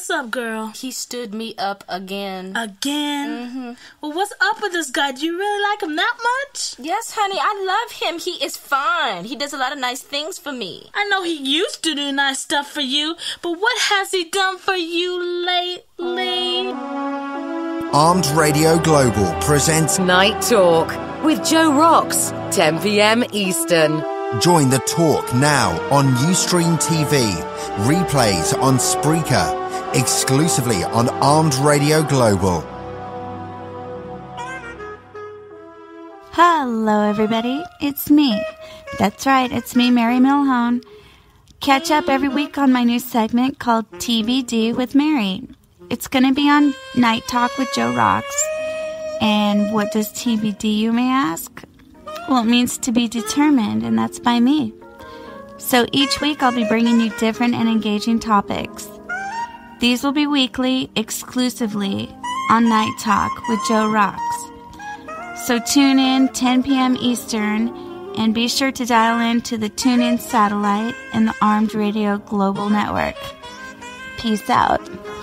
What's up, girl? He stood me up again. Again? Mm-hmm. Well, what's up with this guy? Do you really like him that much? Yes, honey, I love him. He is fine. He does a lot of nice things for me. I know he used to do nice stuff for you, but what has he done for you lately? Armed Radio Global presents Night Talk with Joe Rocks, 10 p.m. Eastern. Join the talk now on Ustream TV, replays on Spreaker, exclusively on Armed Radio Global. Hello everybody, it's me. That's right, it's me, Mary Milhone. Catch up every week on my new segment called TBD with Mary. It's going to be on Night Talk with Joe Rocks. And what does TBD, you may ask? Well, it means to be determined, and that's by me. So each week I'll be bringing you different and engaging topics. These will be weekly, exclusively on Night Talk with Joe Rocks. So tune in 10 p.m. Eastern, and be sure to dial in to the TuneIn satellite and the Armed Radio Global Network. Peace out.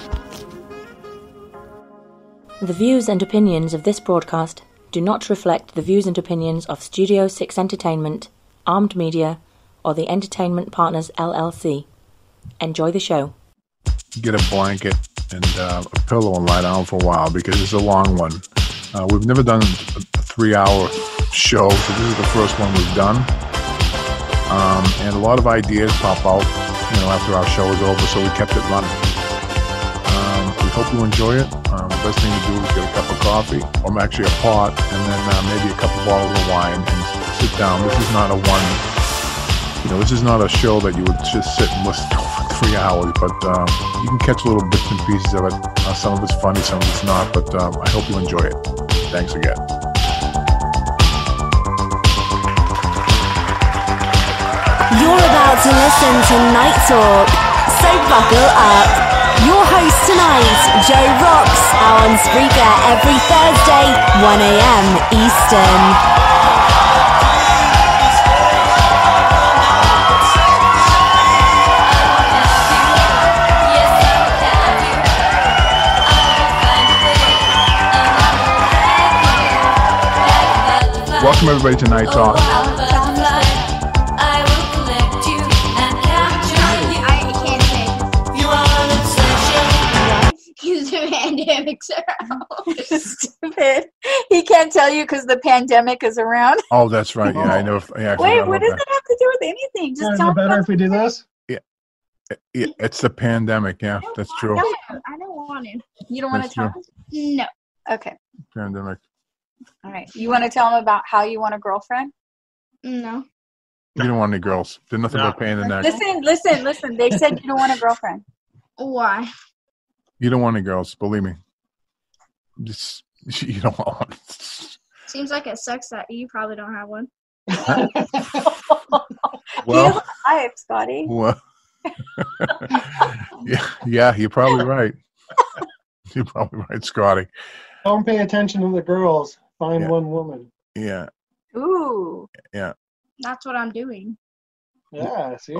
The views and opinions of this broadcast do not reflect the views and opinions of Studio 6 Entertainment, Armed Media, or the Entertainment Partners LLC. Enjoy the show. Get a blanket and a pillow and lie down for a while because it's a long one. We've never done a 3-hour show, so this is the first one we've done. And a lot of ideas pop out, after our show is over, so we kept it running. We hope you enjoy it. The best thing to do is get a cup of coffee, or actually a pot, and then maybe a couple bottles of wine and sit down. This is not this is not a show that you would just sit and listen to for 3 hours, but you can catch little bits and pieces of it. Some of it's funny, some of it's not, but I hope you enjoy it. Thanks again. You're about to listen to Night Talk, so buckle up. Your host tonight, Joe Rocks, out on Spreaker every Thursday, 1 a.m. Eastern. Welcome everybody to Night Talk. Pandemics around. Stupid. He can't tell you because the pandemic is around. Oh, that's right. Yeah, I know. Wait, what does it have to do with anything? Just tell me. Better if we do this? Yeah, it's the pandemic. Yeah, that's true. I don't want to. You don't want to tell us? No. Okay. Pandemic. All right. You want to tell him about how you want a girlfriend? No. You don't want any girls. There's nothing but pain in the neck. Listen. They said you don't want a girlfriend. Why? You don't want any girls, believe me. You don't want one. Seems like it sucks that you probably don't have one. Well, you have a life, Scotty. Well, yeah, you're probably right. You're probably right, Scotty. Don't pay attention to the girls. Find one woman. Yeah. Ooh. Yeah. That's what I'm doing. Yeah, see?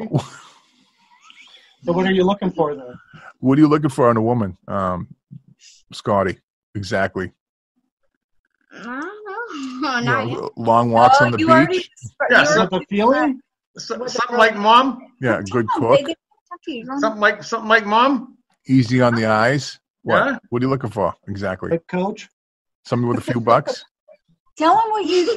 So what are you looking for then? What are you looking for in a woman, Scotty? Exactly. I don't know. Long walks on the beach. The feeling? Something like mom. Yeah, good cook. Something like mom. Easy on the eyes. What? Yeah. What are you looking for exactly? Good coach. Somebody with a few bucks. Tell him what you.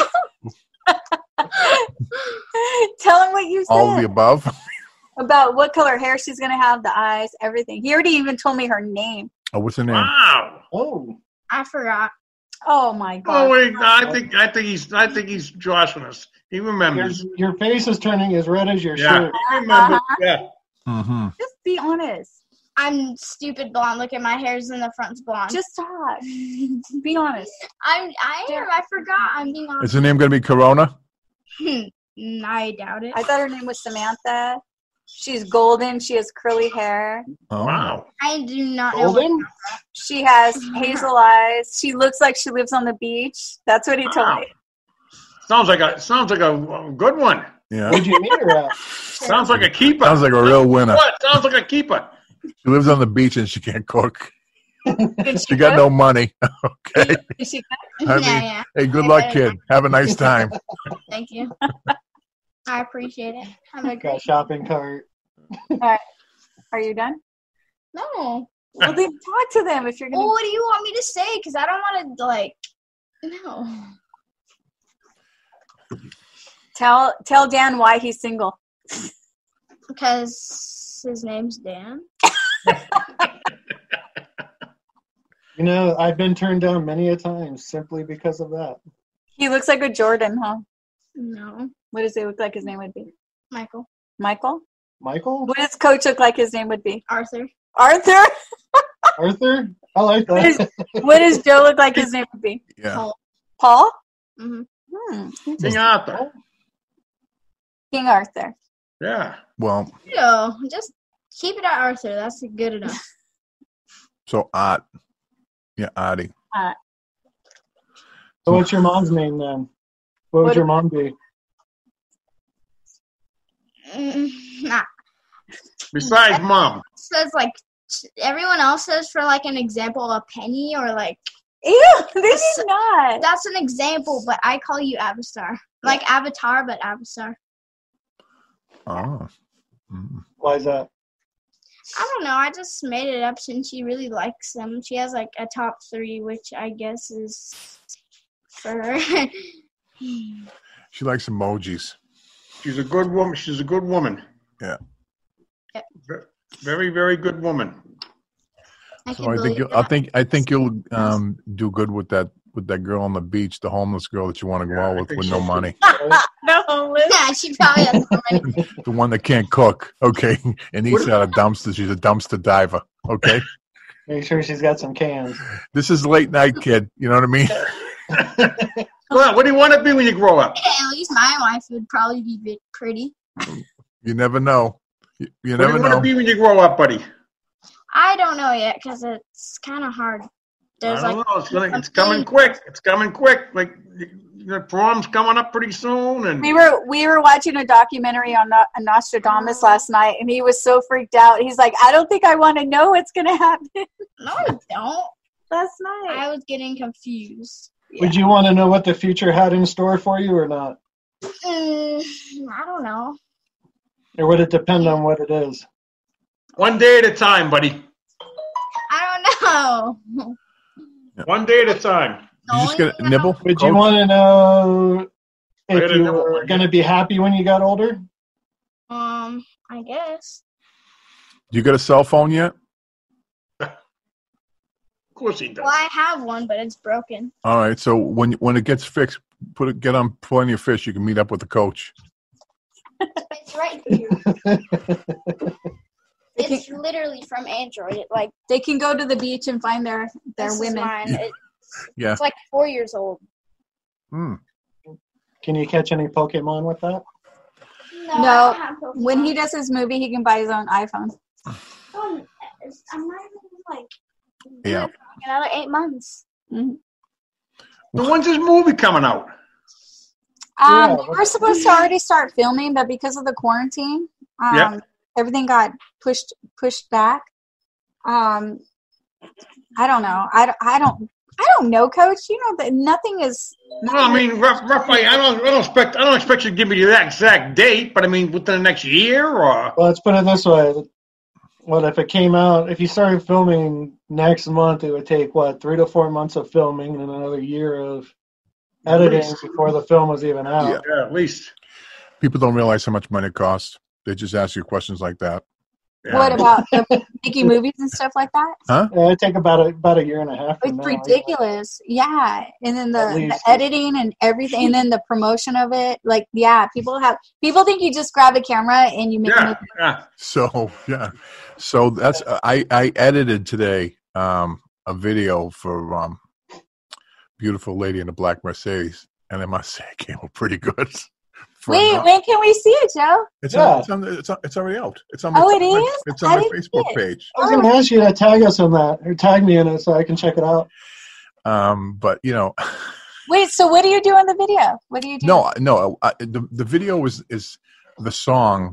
Tell him what you said. All of the above. About what color hair she's going to have, the eyes, everything. He already even told me her name. Oh, what's her name? Wow. Oh. I forgot. Oh my God. Oh wait, I think he's joshing us. He remembers. Your face is turning as red as your shirt. I remember. Yeah. Mm-hmm. Just be honest. I'm stupid blonde. Look at my hair's in the front's blonde. Just talk. Be honest. I forgot. I'm being honest. Is her name going to be Corona? I doubt it. I thought her name was Samantha. She's golden. She has curly hair. Oh. Wow. I do not golden? know. She has hazel eyes. She looks like she lives on the beach. That's what he told me. Sounds like a good one. Yeah. Where'd you meet her at? Sounds like a keeper. Sounds like a real winner. What? Sounds like a keeper. She lives on the beach and she can't cook. She got no money. Okay. Is she I mean, yeah. hey, good luck, kid. Have a nice time. Thank you. I appreciate it. Have a Got great a shopping cart. All right. Are you done? No. Well, then talk to them if you're going Well, what do you want me to say? Because I don't want to, like, no. Tell Dan why he's single. Because his name's Dan. You know, I've been turned down many a time simply because of that. He looks like a Jordan, huh? No. What does he look like his name would be? Michael. Michael? Michael? What does Coach look like his name would be? Arthur. Arthur? Arthur? I like What that. what does Joe look like his name would be? Yeah. Paul? Mm-hmm. King Arthur. King Arthur. Yeah. Well, No, just keep it at Arthur. That's good enough. so Art. Yeah, Artie. So what's your mom's name then? What would your mom be? Nah. Besides mom. Says, like, everyone else says for, like, an example, a penny or, like. Ew, this is not. That's an example, but I call you Avastar. Like Avatar, but Avastar. Oh. Why is that? I don't know. I just made it up since she really likes them. She has like a top 3, which I guess is for her. She likes emojis. She's a good woman. She's a good woman. Yeah. Very, very good woman. So I think you'll do good with that girl on the beach, the homeless girl that you want to go out with no money. No homeless. Yeah, she probably has no money. The one that can't cook, okay, and eats out of dumpsters. She's a dumpster diver, okay. Make sure she's got some cans. This is late night, kid. You know what I mean? Well, what do you want to be when you grow up? At least my wife would probably be pretty. You never know. You What do you never want know. to be when you grow up, buddy? I don't know yet because it's kind of hard. There's I don't know. It's coming quick. It's coming quick. Like the prom's coming up pretty soon, and We were watching a documentary on Nostradamus last night, and he was so freaked out. He's like, I don't think I want to know what's going to happen. No, I don't. Last night. I was getting confused. Would you want to know what the future had in store for you or not? I don't know. Or would it depend on what it is? one day at a time, buddy. I don't know. One day at a time. You just get a nibble? Would you Coach? want to know I if gotta you know were what- going to be happy when you got older? I guess. You got a cell phone yet? Of course he does. Well, I have one, but it's broken. All right. So when it gets fixed, get on Plenty of Fish. You can meet up with the coach. It's right here. It's literally from Android. They can go to the beach and find their This is women. mine. Yeah. It's like 4 years old. Can you catch any Pokemon with that? No, I No, don't have Pokemon. when he does his movie, he can buy his own iPhone. I'm not even like Yeah. another 8 months. So when's this movie coming out? Yeah, We're supposed to already start filming, but because of the quarantine, Yeah. everything got pushed back. I don't know. I don't know, Coach. You know that nothing is. Well, I mean, roughly. I don't expect you to give me that exact date, but I mean, within the next year or. Well, let's put it this way. What if it came out, if you started filming next month, it would take, 3 to 4 months of filming and another year of editing before the film was even out. Yeah, at least. People don't realize how much money it costs. They just ask you questions like that. Yeah. What about making movies and stuff like that? Huh? Yeah, it'd take about a year and a half. from It's now. ridiculous. Yeah. And then At the least. editing and everything, and then the promotion of it. Like, yeah, people think you just grab a camera and you make a movie. Yeah. So yeah. So that's I edited today a video for Beautiful Lady in a Black Mercedes, and I must say it came out pretty good. Wait, when can we see it, Joe? It's already out. It's on Oh, it is? It's I on my didn't see Facebook it. page. I was going to ask you to tag us in that, or tag me in it so I can check it out. But you know, Wait, so what do you do in the video? What do you do? no. The video is the song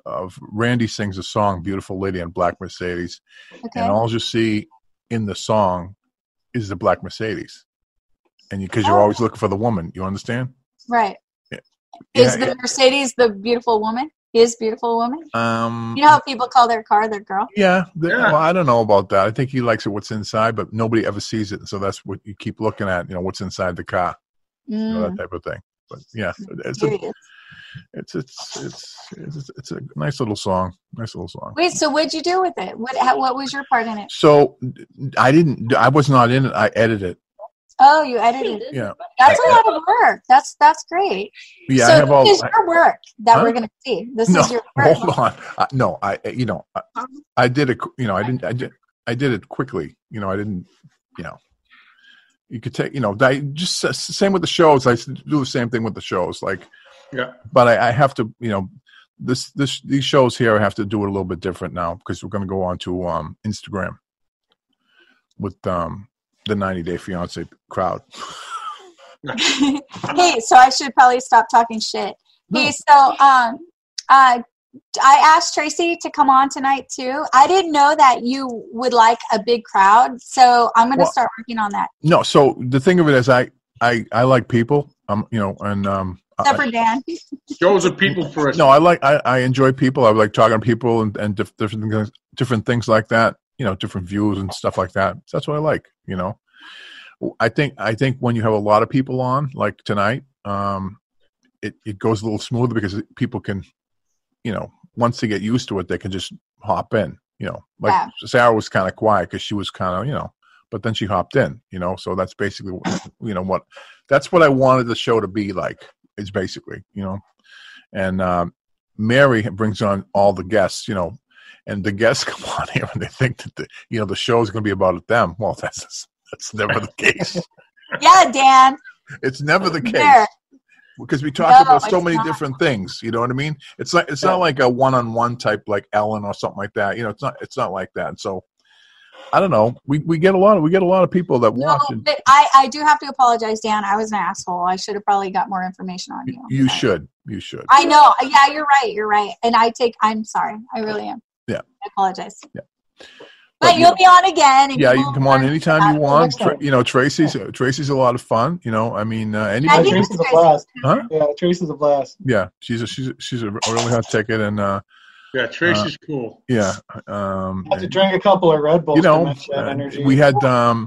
Randy sings a song, "Beautiful Lady" on Black Mercedes, Okay. and all you see in the song is the black Mercedes, and because you're always looking for the woman, you understand? Right. Yeah. Is the Mercedes the beautiful woman? His beautiful woman? You know how people call their car their girl? Yeah. Well, I don't know about that. I think he likes it what's inside, but nobody ever sees it. So that's what you keep looking at, what's inside the car, that type of thing. But yeah, it's a nice little song. Wait, so what'd you do with it? What was your part in it? So I was not in it. I edited it. Oh, you edited it. Yeah. That's a lot of work. That's great. Yeah, so this is your work that we're going to see. This is your work. Hold on. I did it. I did it quickly. I didn't. You could take. I just same with the shows. I do the same thing with the shows. Like, yeah. But I have to. These shows here, I have to do it a little bit different now because we're going to go on to Instagram with the 90 Day Fiance crowd. Hey, so I should probably stop talking shit. Hey, so I asked Tracy to come on tonight too. I didn't know that you would like a big crowd, so I'm going to start working on that. No, so the thing of it is, I like people, and except for Dan. Shows are people first. No, I enjoy people. I like talking to people and different things like that. Different views and stuff like that. So that's what I like. I think when you have a lot of people on, like tonight, it goes a little smoother because people can, once they get used to it, they can just hop in. Sarah was kind of quiet because she was kind of, but then she hopped in. So that's basically that's what I wanted the show to be like. It's basically, and Mary brings on all the guests, and the guests come on here and they think that the show is going to be about them. Well, that's never the case. Yeah, Dan. It's never the case There. because we talk about so many different things. You know what I mean? It's not like a one-on-one type like Ellen or something like that. It's not like that. So I don't know. We get a lot of people that watch. But I do have to apologize, Dan. I was an asshole. I should have probably got more information on you. You should. I know. Yeah, you're right. And I'm sorry. I really am. Yeah. I apologize. Yeah. But you'll be on again. And yeah, you can come on anytime you want. Tracy's a lot of fun. Anybody. Tracy's a blast. Huh? Yeah, Tracy's a blast. Yeah, she's a really hot ticket, and yeah, Tracy's cool. Yeah, I had to drink a couple of Red Bulls to match that energy. We had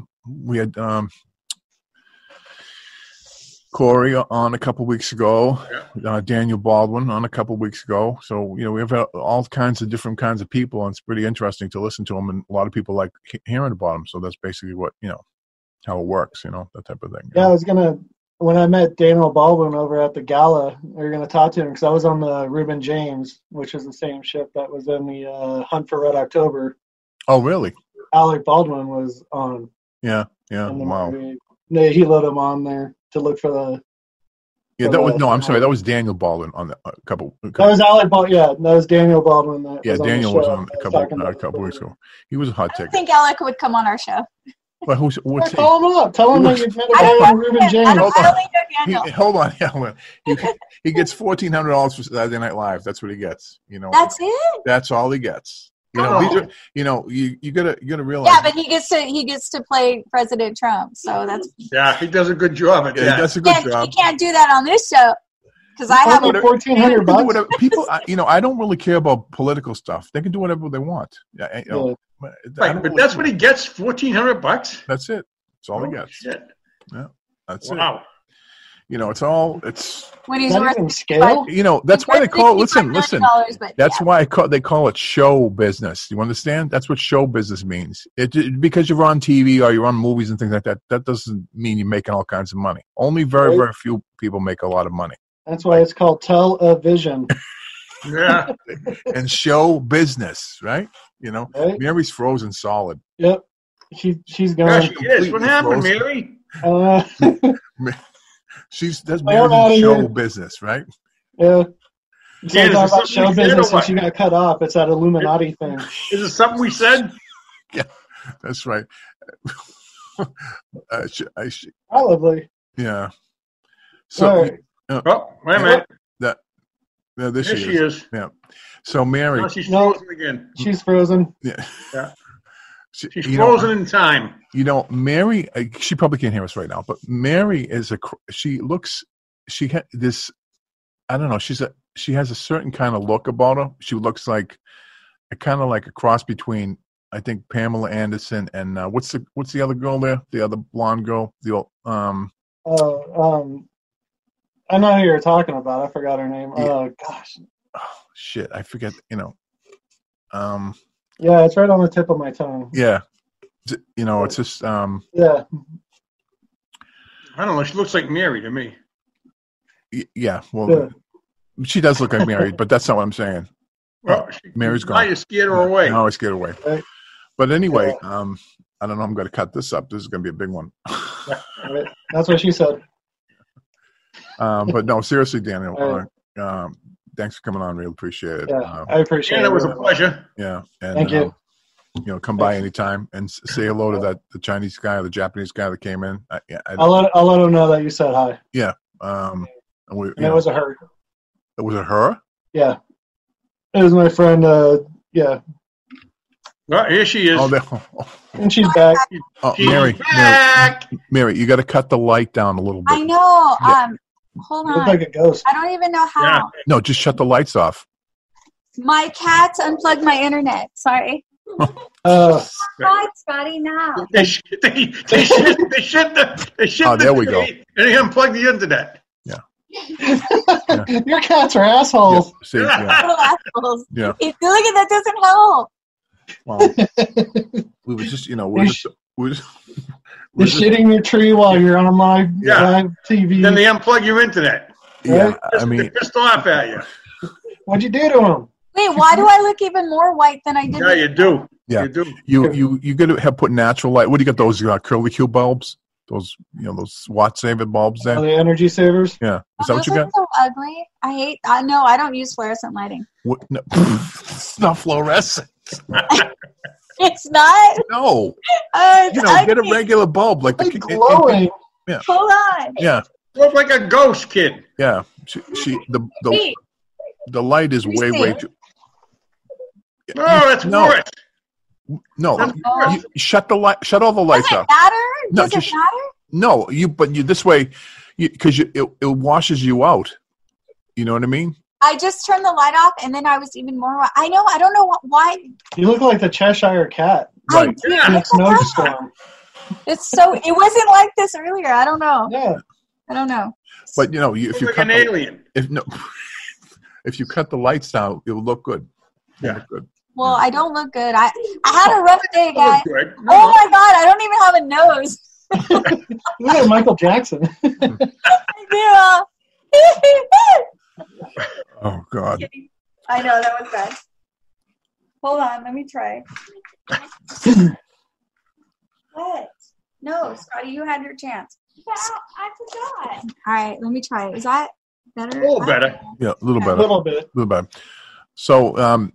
Corey on a couple weeks ago, Daniel Baldwin on a couple weeks ago. So, we've had all kinds of different kinds of people, and it's pretty interesting to listen to them. And a lot of people like hearing about them. So that's basically what, how it works, that type of thing. Yeah, when I met Daniel Baldwin over at the gala, we were going to talk to him because I was on the Reuben James, which is the same ship that was in the Hunt for Red October. Oh, really? Alec Baldwin was on. Yeah. Wow. He let him on there to look for the. Yeah, I'm sorry. That was Daniel Baldwin on the couple. That was Alec Baldwin. Yeah, that was Daniel Baldwin. Daniel was on a couple weeks ago. He was a hot ticket. I think Alec would come on our show. But what's he? Call him up. Tell him that you've met a guy on Reuben James. Hold on, Helen. He gets $1,400 for Saturday Night Live. That's what he gets. That's it. That's all he gets. You gotta realize. Yeah, but he gets to play President Trump. So that's. Yeah, he does a good job at that. He does a good job. You can't do that on this show. Because I have $1,400. People, I don't really care about political stuff. They can do whatever they want. Right, but that's what he gets. $1,400. That's it. That's all he gets. Shit. Yeah, that's it. It's when he's worth scale. That's why they call it. Listen. That's why they call it show business. You understand? That's what show business means. Because you're on TV or you're on movies and things like that. That doesn't mean you're making all kinds of money. Only very, very few people make a lot of money. That's why it's called television. Yeah. And show business, right? Right? Mary's frozen solid. Yep. She's gone. Yeah, she is. What happened, frozen. Mary? That's Mary's show business, right? Yeah. Dan, talking about show business and she got cut off. It's that Illuminati thing. Is it something we said? Yeah, that's right. Probably. Yeah. So, right. Wait a minute. Yeah, there There she she is. is. Yeah. So Mary, Now she's frozen again. She's frozen. yeah, She's you know, frozen in time. Mary, she probably can't hear us right now, but Mary is she had this, I don't know, she has a certain kind of look about her. She looks like a kind of like a cross between, I think, Pamela Anderson and what's the other girl there? The other blonde girl, the old I know who you're talking about. I forgot her name. Yeah. Oh gosh. Oh shit, I forget. Yeah, it's right on the tip of my tongue. Yeah, it's just Yeah. I don't know. She looks like Mary to me. yeah. Well, she does look like married, but that's not what I'm saying. Well, Mary's now gone. you scared her away. No, I scared her away. Right. But anyway, I don't know. I'm going to cut this up. This is going to be a big one. Right. That's what she said. But no, seriously, Daniel. Right. Thanks for coming on. Really appreciate it. Yeah, I appreciate it. It was a pleasure. Yeah, and Thank you. Come by anytime and say hello to the Chinese guy or the Japanese guy that came in. I'll let him know that you said hi. Yeah. And it was a her. Was it her? Yeah. It was my friend. Yeah. Well, here she is. And she's back. She's back. Mary, you got to cut the light down a little bit. I know. Yeah. Hold You on. look like a ghost. I don't even know how. No, just shut the lights off. My cats unplugged my internet. Sorry. Oh, God, Scotty, now. They shut Oh, there we go. And they unplugged the internet. Your cats are assholes. See, Little assholes. Yeah. If you look at that, doesn't help. Well, we were just, You're shitting your tree while you're on live TV. Then they unplug your internet. Yeah, They're pissed off at you. What'd you do to them? Wait, why do I look even more white than I did? Yeah, you do. Yeah, you do. You got to have put natural light. What do you got? Those curly Q bulbs? Those those Watt saver bulbs there? Oh, the energy savers? Yeah, is that what you Those got? are so ugly. I hate. No, I don't use fluorescent lighting. What? No, it's not fluorescent. It's not. No. It's Get a ugly. regular bulb like the glowing. Yeah. Hold on. Yeah. Look like a ghost kid. Yeah. The light is way too. No, that's worse. No, That's you shut the light. Shut all the lights Does it off. matter? No, Does it just- matter? No, but this way, because it washes you out. You know what I mean? I just turned the light off, and then I was even more. I know. I don't know why. You look like the Cheshire Cat. Right. In a snowstorm. It's so. It wasn't like this earlier. I don't know. Yeah. I don't know. But if you like cut an alien. if you cut the lights down, it'll look good. It'll look good. Well, I don't look good. I had a rough day, That was guys. good. Oh my God! I don't even have a nose. You look like Michael Jackson. Yeah. Oh God. I know that was bad. Hold on, let me try. What? No, Scotty, you had your chance. Yeah, I forgot. All right, let me try it. Is that better? A little better. Yeah, a little better. A little bit. A little better. So,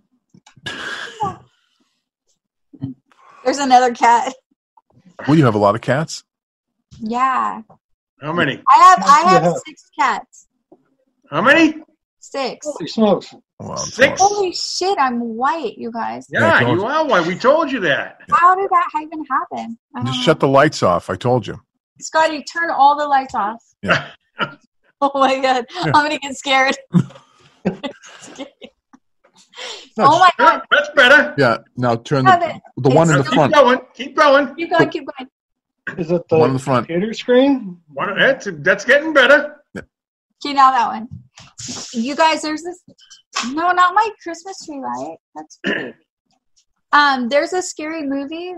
There's another cat. well, you have a lot of cats. Yeah. How many? I have 6 cats. How many? 6. Holy smokes. Well, 6? Holy shit, I'm white, you guys. Yeah, you are white. We told you that. How did that even happen? I don't Just know. shut the lights off. I told you. Scotty, turn all the lights off. Yeah. Oh my God, Yeah. I'm gonna get scared. No, Oh my God. That's better. Yeah. Now turn Have the it. one in the It's- front. Keep going. Keep going, keep going. Is it The one in the front. computer screen? That's getting better. Okay, now that one. You guys, there's this. No, not my Christmas tree light. That's weird. There's a scary movie.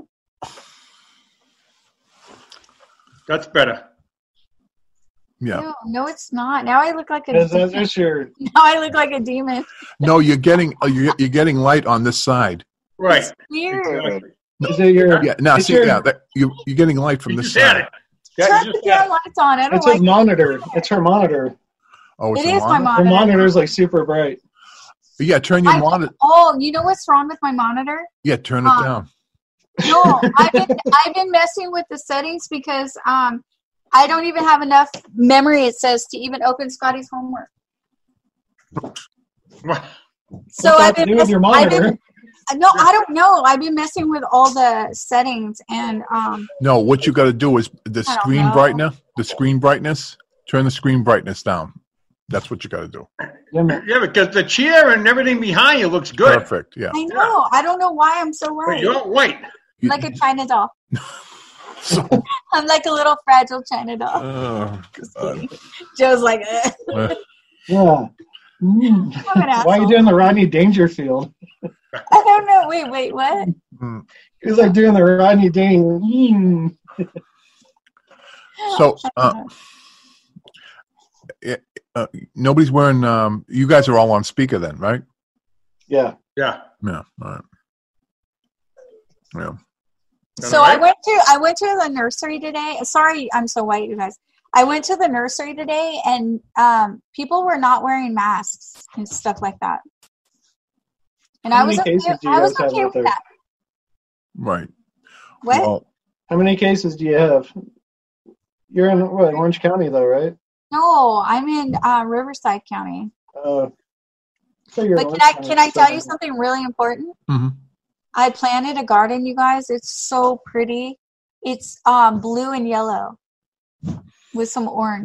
That's better. Yeah. No, it's not. Now I look like a. Is that demon. just your? Now I look like a demon. No, you're getting light on this side. Right. It's weird. Exactly. Is it your? Yeah. Now it's see, your- you're getting light from You this just had side. it. Yeah, Turn you the just had damn it. lights on. I don't It's like. his monitor. It's her monitor. Oh, it's It a is my monitor? Her monitor. monitor's like super bright. Yeah, turn your monitor. Oh, you know what's wrong with my monitor? Yeah, turn it down. No, I've been messing with the settings because I don't even have enough memory. It says to even open Scotty's homework. So I've been do with your monitor? No, I don't know. I've been messing with all the settings and No, what you got to do is the I don't screen know. brightness. The screen brightness. Turn the screen brightness down. That's what you got to do. Yeah, because the chair and everything behind you looks good. Perfect. Yeah. I know. I don't know why I'm so But white. you're white. I'm like a China doll. I'm like a little fragile China doll. Oh, God. Joe's like, Yeah. I'm an Why are asshole. you doing the Rodney Dangerfield? I don't know. Wait, what? He was like doing the Rodney Dang. So, nobody's wearing. You guys are all on speaker then, right? Yeah. Yeah. Yeah. All right. Yeah. So I went to the nursery today. Sorry, I'm so white, you guys. I went to the nursery today, and people were not wearing masks and stuff like that. And How I was many cases okay. do you I was guys have okay out with there? that. Right. What? Well, How many cases do you have? You're in what, Orange County, though, right? No, I'm in Riverside County. So you're in But Orange County. can I tell you something really important? mhm. I planted a garden, you guys. It's so pretty. It's blue and yellow with some orange.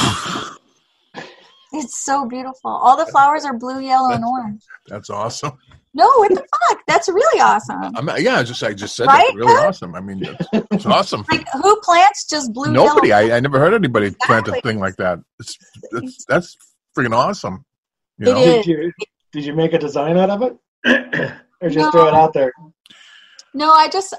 It's so beautiful. All the flowers are blue, yellow, and orange. That's awesome. No, what the fuck? That's really awesome. I just said Right, that's really Ted? awesome. I mean, it's awesome. Like, who plants just blue, Nobody. yellow? I never heard anybody plant a Exactly. thing like that. That's freaking awesome. You know? It is. Did you make a design out of it? Or just No. throw it out there? No, I just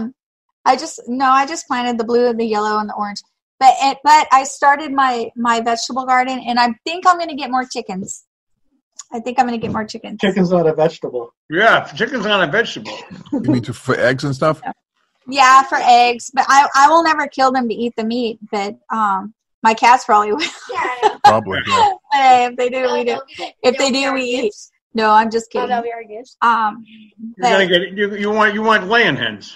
planted the blue and the yellow and the orange. But I started my vegetable garden, and I think I'm going to get more chickens. Chicken's not a vegetable. Yeah, chicken's not a vegetable. You mean for eggs and stuff? Yeah, for eggs. But I will never kill them to eat the meat. But my cats probably will. Probably. Yeah. Hey, if they do, we do. If they do, we eat. No, I'm just kidding. that'll be our gifts. You're gonna get you want laying hens.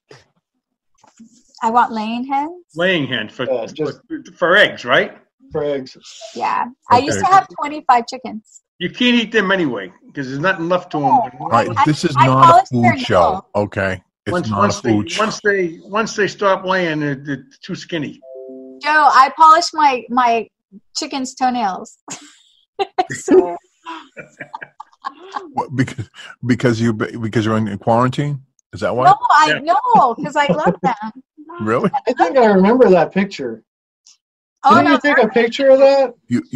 I want laying hens. Laying hens for eggs, right? For eggs. Yeah, I used to have 25 chickens. You can't eat them anyway because there's nothing left to them. All right, this is I not a polished their food show, okay? It's not a food show. Once they stop laying, they're too skinny. Joe, I polished my chicken's toenails. So, What, because you're in quarantine? Is that why? no, I know because I love them. Really? I think I remember that picture. Oh, Didn't no, you take a picture of that?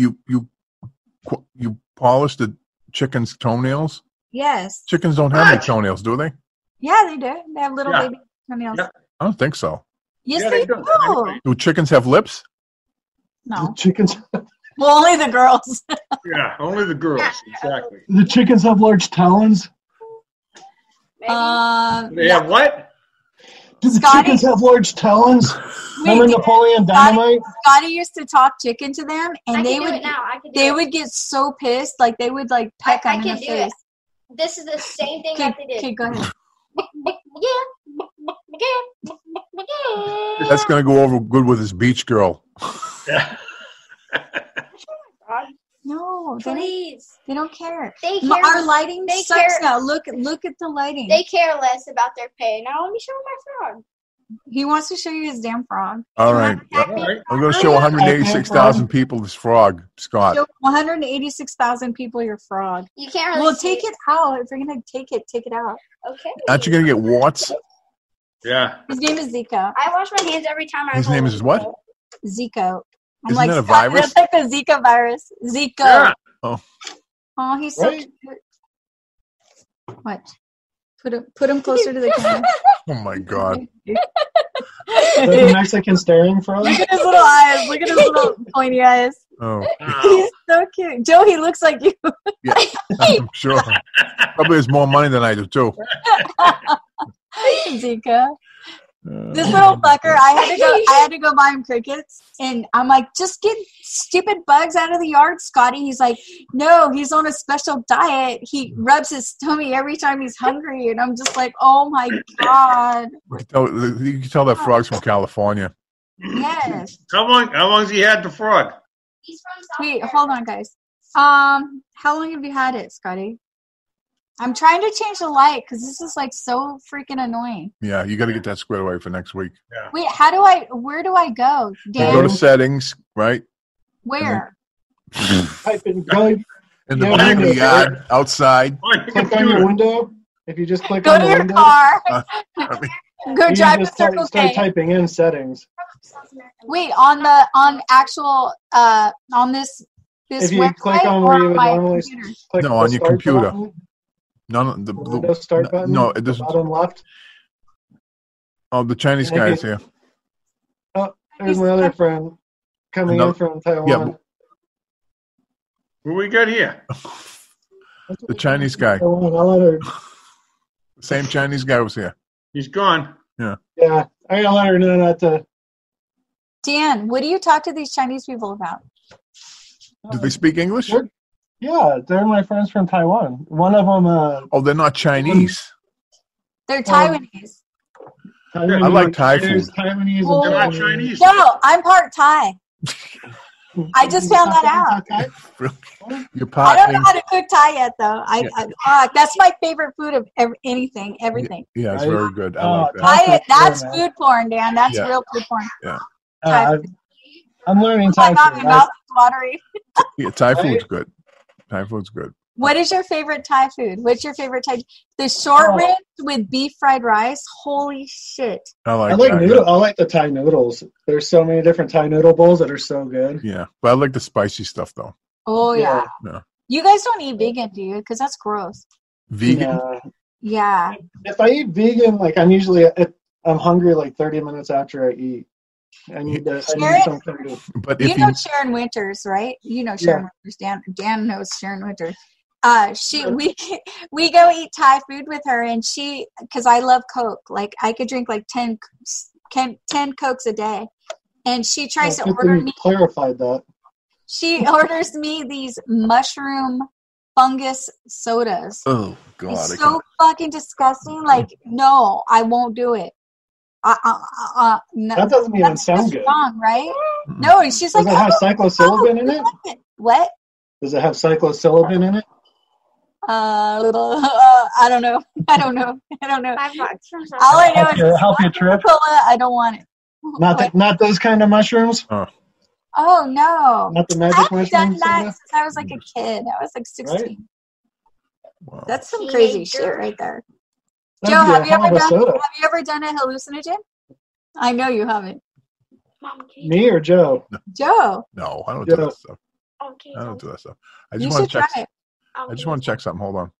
You polished the chicken's toenails? yes. Chickens don't have any toenails, do they? Yeah, they do. They have little Yeah. baby toenails. Yeah. I don't think so. Yes, Yeah, they they do. do. Do chickens have lips? No. Chickens. Well, only the girls. Yeah, only the girls. Exactly. The chickens have large talons. They yeah. have what? Do the Scotty- chickens have large talons? Remember Wait, Napoleon Dynamite? Scotty used to talk chicken to them, and I they can do would it now. I can do they it. would get so pissed, like they would like peck I them in can the do face. it. This is the same thing Okay, that they did. okay, go ahead. That's going to go over good with his beach girl. Yeah. No, Please. they don't care. They care. Our lighting They sucks care. now. Look at the lighting. They care less about their pay. Now let me show my frog. He wants to show you his damn frog. All right. I'm going to show 186,000 people this frog, Scott. Show 186,000 people your frog. You can't really Well, see take it out. If you're gonna take it out. Okay. Aren't you going to get warts? Yeah. His name is Zika. I wash my hands every time I His hold name it. is what? Zico. Isn't that a Scott, virus? That's like the Zika virus. Zico. Yeah. Oh. Oh, he's so Right? cute. What? Put him closer to the camera. Oh, my God. Is that the Mexican staring frog? Look at his little eyes. Look at his little pointy eyes. Oh, He's so cute. Joe, he looks like you. yeah, I'm sure. Probably has more money than I do, too. Zika. This little fucker, I had to go buy him crickets, and I'm like, just get stupid bugs out of the yard, Scotty. He's like, no, he's on a special diet. He rubs his tummy every time he's hungry, and I'm just like, oh my God. You can tell that frog's from California. Yes. How long's he had the frog? He's from South Wait, America. hold on, guys. How long have you had it, Scotty? I'm trying to change the light because this is like so freaking annoying. Yeah, you got to get that squared away for next week. Yeah. Wait, where do I go? You go to settings, right? Where? Type in go. In the backyard, outside. Click on your window. If you just click Go on to the your window, car. Go you drive to just start Circle K. typing in settings. Wait, on actual on this If you website click on or where you would my normally computer? click No, on the your start computer. button, No, the Windows start button. No, it the doesn't. bottom left. Oh, the Chinese And if guy you- is here. Oh, there's my other friend coming in from Taiwan. Yeah, Who we got here? the Chinese guy. I'll let her. Same Chinese guy was here. He's gone. Yeah. Yeah, I gotta let her know not to. Dan, what do you talk to these Chinese people about? Do they speak English? Yeah, they're my friends from Taiwan. One of them. Oh, they're not Chinese. They're Taiwanese. I like Thai food. Taiwanese Oh, They're not Chinese. No, I'm part Thai. I just found that out. Your I pot. don't know how to cook Thai yet, though. That's my favorite food of everything. Yeah, it's very good. I like that. Thai, that's food porn, Dan. That's Yeah. real food porn. Yeah. I'm learning Oh my Thai God, food. my mouth is watery. Yeah, Thai food's good. Thai food's good. What is your favorite Thai food? What's your favorite Thai? The short ribs with beef fried rice. Holy shit! I like I that. like the Thai noodles. There's so many different Thai noodle bowls that are so good. Yeah, but I like the spicy stuff though. Oh yeah. Yeah. You guys don't eat vegan, do you? Because that's gross. Vegan? Yeah. If I eat vegan, like I'm hungry like 30 minutes after I eat. I need some kind of. But You know Sharon Winters, right? You know Sharon Winters. Dan knows Sharon Winters. We go eat Thai food with her, and because I love Coke. Like I could drink like 10 Cokes a day, and she tries to order me. Clarified that. She orders me these mushroom fungus sodas. Oh God! It's so fucking disgusting. Like, no, I won't do it. No, That doesn't even that's sound just good. wrong, right? No, and she's like, Does it have psilocybin in it? What? Does it have psilocybin in it? Little. I don't know. All I know is Help your trip. Coca-Cola. I don't want it. Not those kind of mushrooms. Oh no! Not the magic I haven't done mushrooms. that since I was like a kid. I was like 16. Right? That's some crazy shit right there. That'd Joe, be a have you hell of a soda. ever done a hallucinogen? I know you haven't. Me or Joe? Joe. No, I don't do that stuff. I don't do that stuff. I You just want should to check. try it. I just want to check something. Hold on.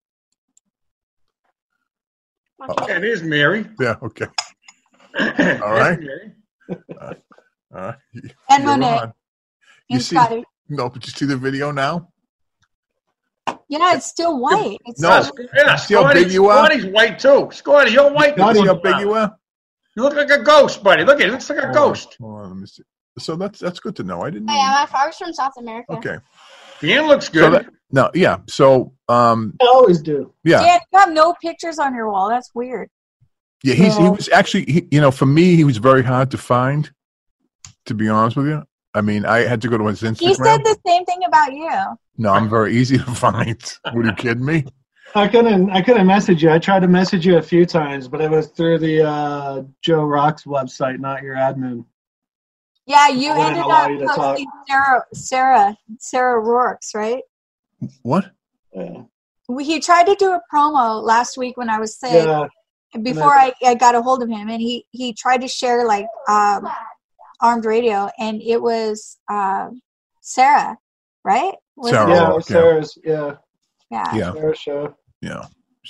Yeah, it is Mary. Yeah. Okay. All There's right. Mary. All right. And You're Monet. on. You And see? Scotty. No, but you see the video now? Yeah, it's still white. It's No. still- Yeah, See how big you are? Scotty's white too. Scotty, you're white. You see how big you are? You look like a ghost, buddy. Look at it. It looks like a ghost. Hold on, let me see. So that's good to know. I didn't. Oh, yeah, my father's from South America. Okay. Dan looks So good. no, yeah. So I always do. yeah, Dan, you have no pictures on your wall. That's weird. yeah. He was actually, for me, he was very hard to find. To be honest with you, I mean, I had to go to his Instagram. He said the same thing about you. No, I'm very easy to find. What are you kidding me? I couldn't message you. I tried to message you a few times, but it was through the Joe Rocks website, not your admin. Yeah, you I wouldn't ended allow up you to talk. posting Sarah Rourke's, right? What? Yeah. He tried to do a promo last week when I was sick. Yeah. Before I got a hold of him, and he tried to share like Armed Radio, and it was Sarah, right? Sarah Yeah, Rourke, yeah. Sarah's. Yeah. Yeah. Sarah's show. Yeah.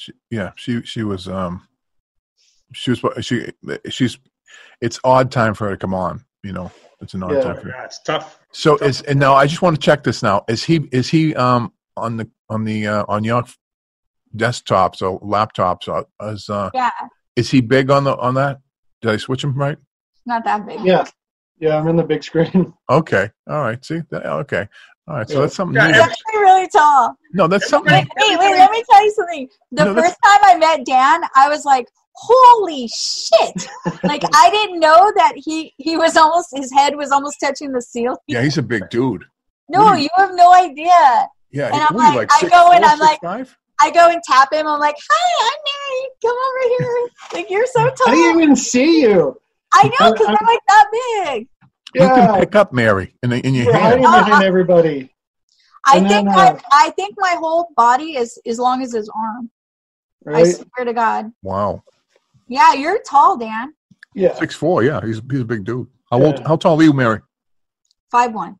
She's it's odd time for her to come on, It's an odd time for her. Yeah, it's tough. So and now I just want to check this now. Is he on your desktops or laptops Yeah, is he big on that? Did I switch him right? not that big. Yeah. Yeah, I'm in the big screen. Okay. All right. See? Okay. All right. So that's something He's new. actually really tall. No, that's something. Wait, let me tell you something. The No, first time I met Dan, I was like, holy shit. Like, I didn't know that he was almost, his head was almost touching the ceiling. Yeah, he's a big dude. No, you have no idea. Yeah, And I'm what are you, like, like I go 6'4", and I'm like, 6'5"? I go and tap him. I'm like, hi, I'm Mary. Come over here. Like, you're so tall. I didn't even see you. I know, because I'm like that big. You can pick up Mary in your You're hand. hiding behind everybody. I And think then, I think my whole body is as long as his arm. I Right? swear to God. Wow. Yeah, you're tall, Dan. Yeah. 6'4", yeah. He's a big dude. How tall are you, Mary? 5'1".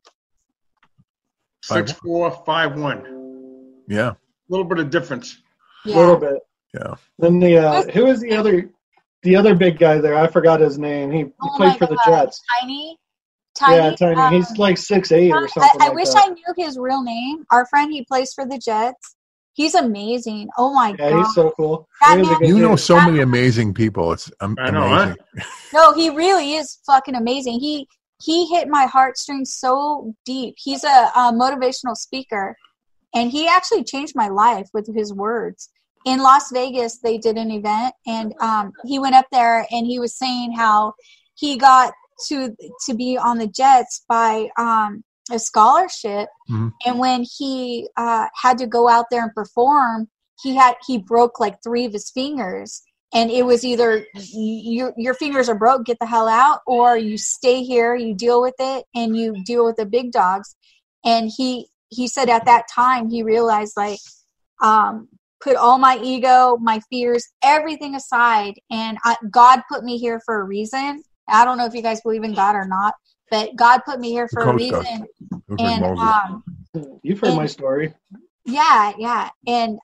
6'4", 5'1". Yeah. A little bit of difference. A little bit. Yeah. Then who was the other big guy there? I forgot his name. He played for the Jets. Tiny. Yeah, Tiny. He's like 6'8" or something. I like wish that. I knew his real name. Our friend, he plays for the Jets. He's amazing. Oh my Yeah, God. he's so cool. That He was a man- good You know dude. so many amazing people. It's amazing. No, he really is fucking amazing. He hit my heartstrings so deep. He's a motivational speaker, and he actually changed my life with his words. In Las Vegas, they did an event, and he went up there and he was saying how he got to be on the Jets by a scholarship. Mm-hmm. And when he had to go out there and perform, he broke like 3 of his fingers. And it was either your fingers are broke, get the hell out, or you stay here, you deal with it, and you deal with the big dogs. And he said at that time he realized, like, put all my ego, my fears, everything aside, and God put me here for a reason. I don't know if you guys believe in God or not, but God put me here for a reason. And You've heard my story. yeah, and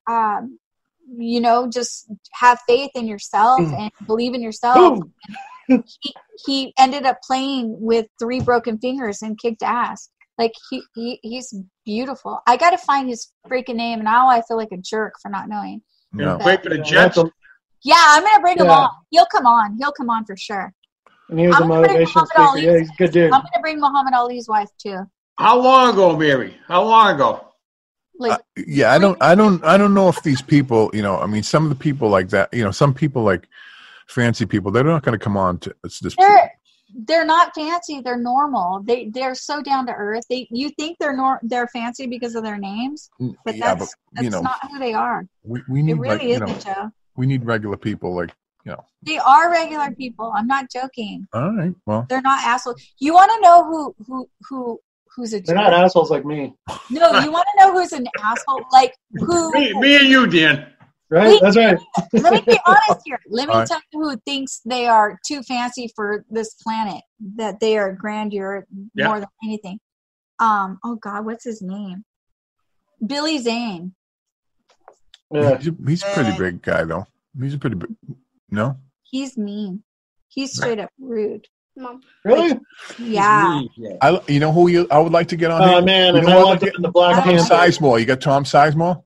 just have faith in yourself and believe in yourself. He ended up playing with 3 broken fingers and kicked ass. Like he's beautiful. I got to find his freaking name, and now I feel like a jerk for not knowing. Yeah. Wait for the Jets. Yeah, I'm gonna bring him on. He'll come on for sure. And he was a motivation speaker. Yeah, he's a good dude. I'm gonna bring Muhammad Ali's wife too. How long ago, Mary? How long ago? Like, Yeah, I don't know if these people, I mean, some of the people like that, some people like fancy people, they're not going to come on to this. They're not fancy. They're normal. They're so down to earth. You think they're fancy because of their names, but that's not who they are. We need it really isn't, Joe. We need regular people, like They are regular people. I'm not joking. All right, well, they're not assholes. You want to know who's a jerk? They're not assholes like me. No, you want to know who's an asshole? Like who? Me and you, Dan. Right? That's right. Let me be honest here. Let me All right. tell you who thinks they are too fancy for this planet, that they are grandeur more than anything. Oh God, what's his name? Billy Zane. Yeah. He's a pretty big guy, though. He's a pretty big. No. He's mean. He's straight up rude. Mom. Really? Yeah. You know who I would like to get on? Oh here? man, You if know I who I'd looked like up in the Black Tom Panther. Sizemore. You got Tom Sizemore?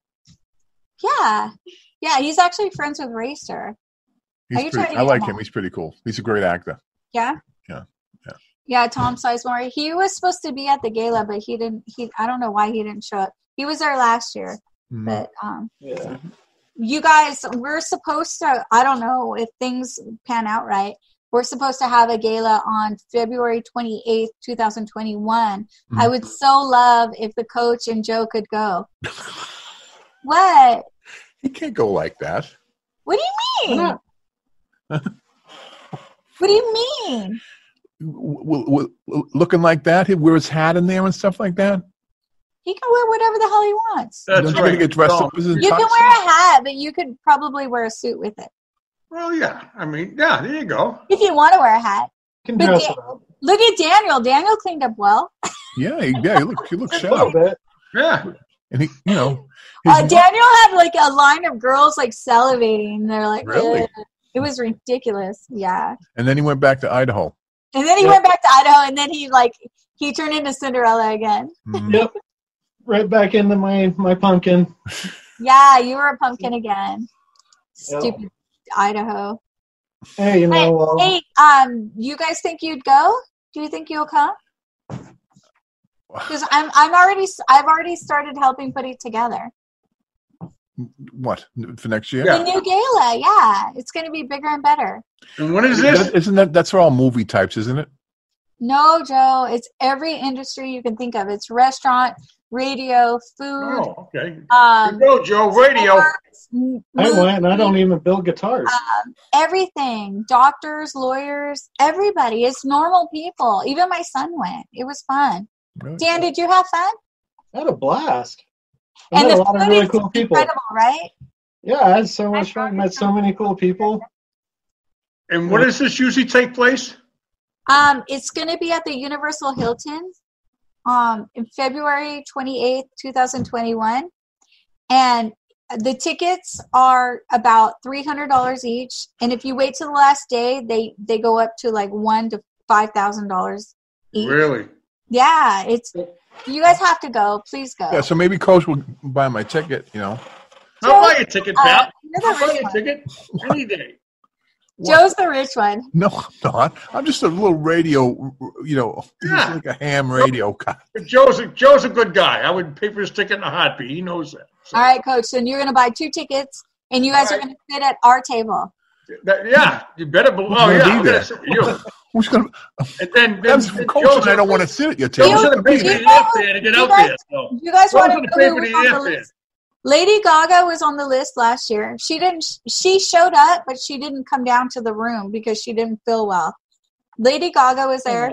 Yeah, he's actually friends with Racer. I like him. He's pretty cool. He's a great actor. Yeah. Yeah, Tom Sizemore. He was supposed to be at the gala, but he didn't. I don't know why he didn't show up. He was there last year, but Yeah. you guys, we're supposed to. I don't know if things pan out right. We're supposed to have a gala on February 28th, 2021. I would so love if the coach and Joe could go. What? He can't go like that. What do you mean? What do you mean? Looking like that, he wears his hat in there and stuff like that. He can wear whatever the hell he wants. That's Don't you right. gotta get dressed up as a You can tux? wear a hat, but you could probably wear a suit with it. Well, yeah. I mean, yeah. There you go. If you want to wear a hat. Can But dress it up. Look at Daniel. Daniel cleaned up well. Yeah, he looks A little sharp, bit. Yeah. and he, Daniel had like a line of girls like salivating. They're like, Really? "Ugh." It was ridiculous. Yeah. and then he went back to Idaho. And then he went back to Idaho, and then he turned into Cinderella again. Yep. Right back into my pumpkin. Yeah, you were a pumpkin again. Yep. Stupid Idaho. Hey, Hey, you guys think you'd go? Do you think you'll come? Because I've already started helping put it together. What for next year? The new gala, yeah, it's going to be bigger and better. And what is this? That's for all movie types, isn't it? No, Joe, it's every industry you can think of. It's restaurant, radio, food. Oh, okay. Good go, Joe. Radio. I went and I don't even build guitars. Everything. Doctors, lawyers, everybody. It's normal people. Even my son went. It was fun. Really? Dan, did you have fun? I had a blast. I And met the a lot of food really is cool people. incredible, right? Yeah, I had so much fun. Met so many cool people. And what does this usually take place? It's going to be at the Universal Hilton in February 28th, 2021. And the tickets are about $300 each. And if you wait till the last day, they go up to like $1,000 to $5,000 each. Really? Yeah, you guys have to go. Please go. Yeah, so maybe Coach will buy my ticket, you know. I'll buy a ticket, Pat. you're I'll the buy rich a one. ticket any day. Joe's the rich one. No, I'm not. I'm just a little radio, you know, Yeah. he's like a ham radio guy. But Joe's a good guy. I would pay for his ticket in a heartbeat. He knows that. So, All right, Coach. Then you're going to buy 2 tickets, and you guys are going to sit at our table. yeah, you better believe. Oh, Who's yeah, gonna I'm be going there? to sit with you. Who's gonna? And then That's then Coach, Joe's and I don't want to sit at your table. Joe's going to pay for the airfare to get out there. So. You guys Joe's want going to to pay know for who the was on the airfare. list? Lady Gaga was on the list last year. She didn't. She showed up, but she didn't come down to the room because she didn't feel well. Lady Gaga was there.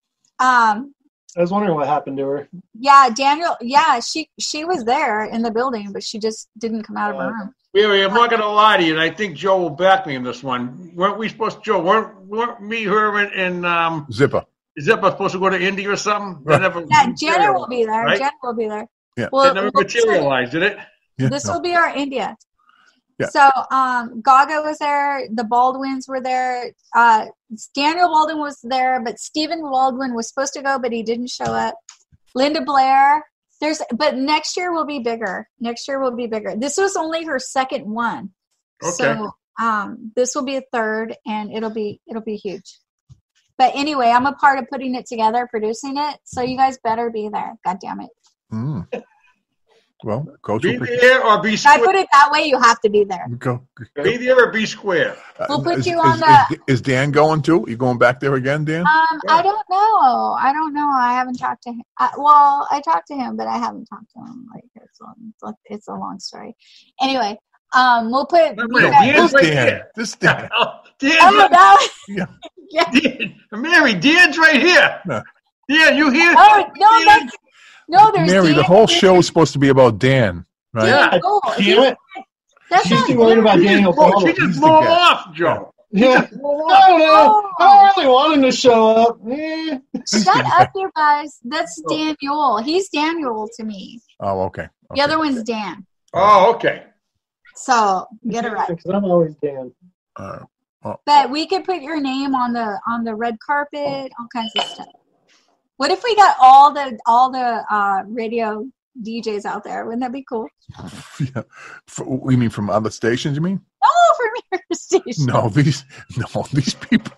I was wondering what happened to her. Yeah, Daniel. Yeah, she was there in the building, but she just didn't come out of her room. Really, I'm not going to lie to you, and I think Joe will back me in this one. Weren't we supposed to, Joe, weren't me, her, and Zipper supposed to go to India or something? They never Yeah, Jenna will be there. right? Jenna will be there. Yeah. Well, It never materialized, did it? Yeah, this no. will be our India. Yeah. So Gaga was there. The Baldwins were there. Daniel Baldwin was there, but Stephen Baldwin was supposed to go, but he didn't show up. Linda Blair. But next year will be bigger. Next year will be bigger. This was only her second one. Okay. So this will be a third, and it'll be huge. But anyway, I'm a part of putting it together, producing it. So you guys better be there. God damn it. Mm. Well, Coach Be will there or be If I square. put it that way, you have to be there. go. Be there or be square. We'll put is, you is- on the. is Dan going too? You going back there again, Dan? I don't know. I haven't talked to him. I talked to him, but I haven't talked to him. Like it's a long story. Anyway, we'll put. Dan's right Dan. here. This Dan. Dan's Oh, right no. Yeah. Dan, Mary, Dan's right here. No. Dan, you here? Oh no, there's Mary, the Dan. whole show is supposed to be about Dan, right? Yeah. Oh, Damn it. that's She's not too worried about Daniel Bro, Baldwin. she just blew him off, Joe. Yeah. Blew him I off. don't know. I don't really want him to show up. Eh. Shut up, you guys. That's Daniel. He's Daniel to me. Oh, okay. The other one's Dan. Oh, okay. So get it right. Because I'm always Dan. But we could put your name on the red carpet, all kinds of stuff. What if we got all the radio DJs out there? Wouldn't that be cool? Yeah. You mean from other stations? You mean? Oh, from your station. No, these people,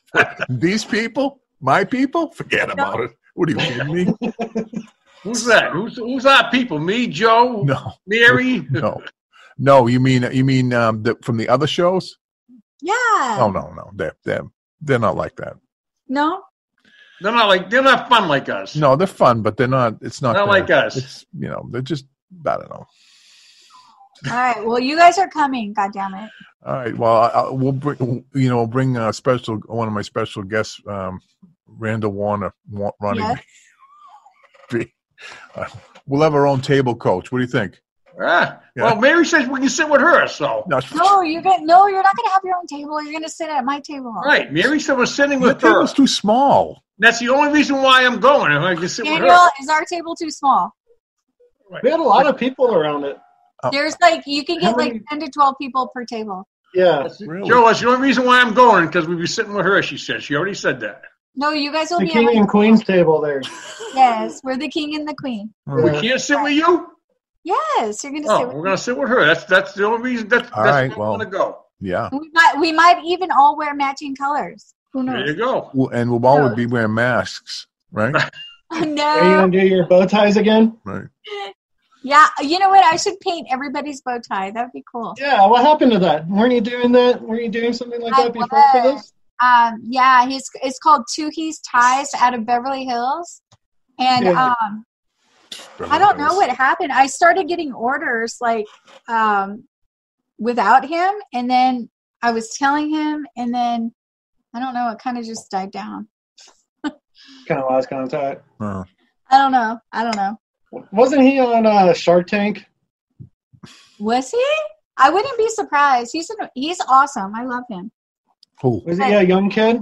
my people. Forget about it. What are you kidding me? Who's that? Who's our people? Me, Joe, No, Mary. no. You mean from the other shows? Yeah. Oh no. They're not like that. No. They're not fun like us. No, they're fun, but they're not. It's not Not like us. It's they're just. I don't know. All right. Well, you guys are coming. God damn it. All right. Well, we'll bring one of my special guests, Randall Warner, Ronnie. Yes. B. We'll have our own table, Coach. What do you think? Ah, Yeah. Well, Mary says we can sit with her, so. No, you're not gonna have your own table. You're gonna sit at my table. Right. Mary said we're sitting The with her. table's too small. That's the only reason why I'm going. I can sit with Daniel, her. is our table too small? We had a lot of people around it. There's you can get 10 to 12 people per table. Yeah. Really? Joe, that's the only reason why I'm going, because we'll be sitting with her, she said. She already said that. No, you guys will The be king at and queen's table there. Yes, we're the king and the queen. We can't sit with you? Yes, you're gonna Oh, sit we're with going to sit with her. That's the only reason. That's All where right, I well. want to go. Yeah. we might even all wear matching colors. Who There you knows? go. And we'll all be wearing masks, right? Are you No. going to do your bow ties again? Right. Yeah, you know what? I should paint everybody's bow tie. That'd be cool. Yeah, what happened to that? Weren't you doing that? Were you doing something like that before for this? Yeah, it's called Toohey's Ties out of Beverly Hills. And Yeah. I don't know what happened. I started getting orders like without him, and then I was telling him, and then I don't know, it kind of just died down. Kind of lost contact. Oh. I don't know. Wasn't he on Shark Tank? Was he? I wouldn't be surprised. He's awesome. I love him. Cool. Was he a young kid?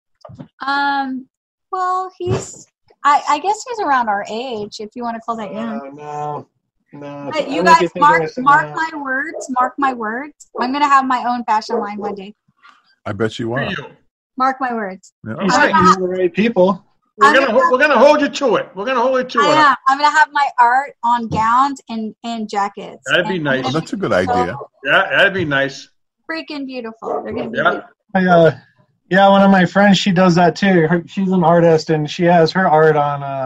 Well, I guess he's around our age, if you want to call that young. No. But you guys, mark my words. I'm going to have my own fashion line one day. I bet you are. Mark my words. Yeah. He's like, you know the right people. We're gonna hold you to it. We're gonna hold you to it. Yeah, I'm gonna have my art on gowns and jackets. That'd be nice. Oh, that's a good idea. Yeah, that'd be nice. Freaking beautiful. They're gonna be beautiful. Yeah, one of my friends, she does that too. She's an artist, and she has her art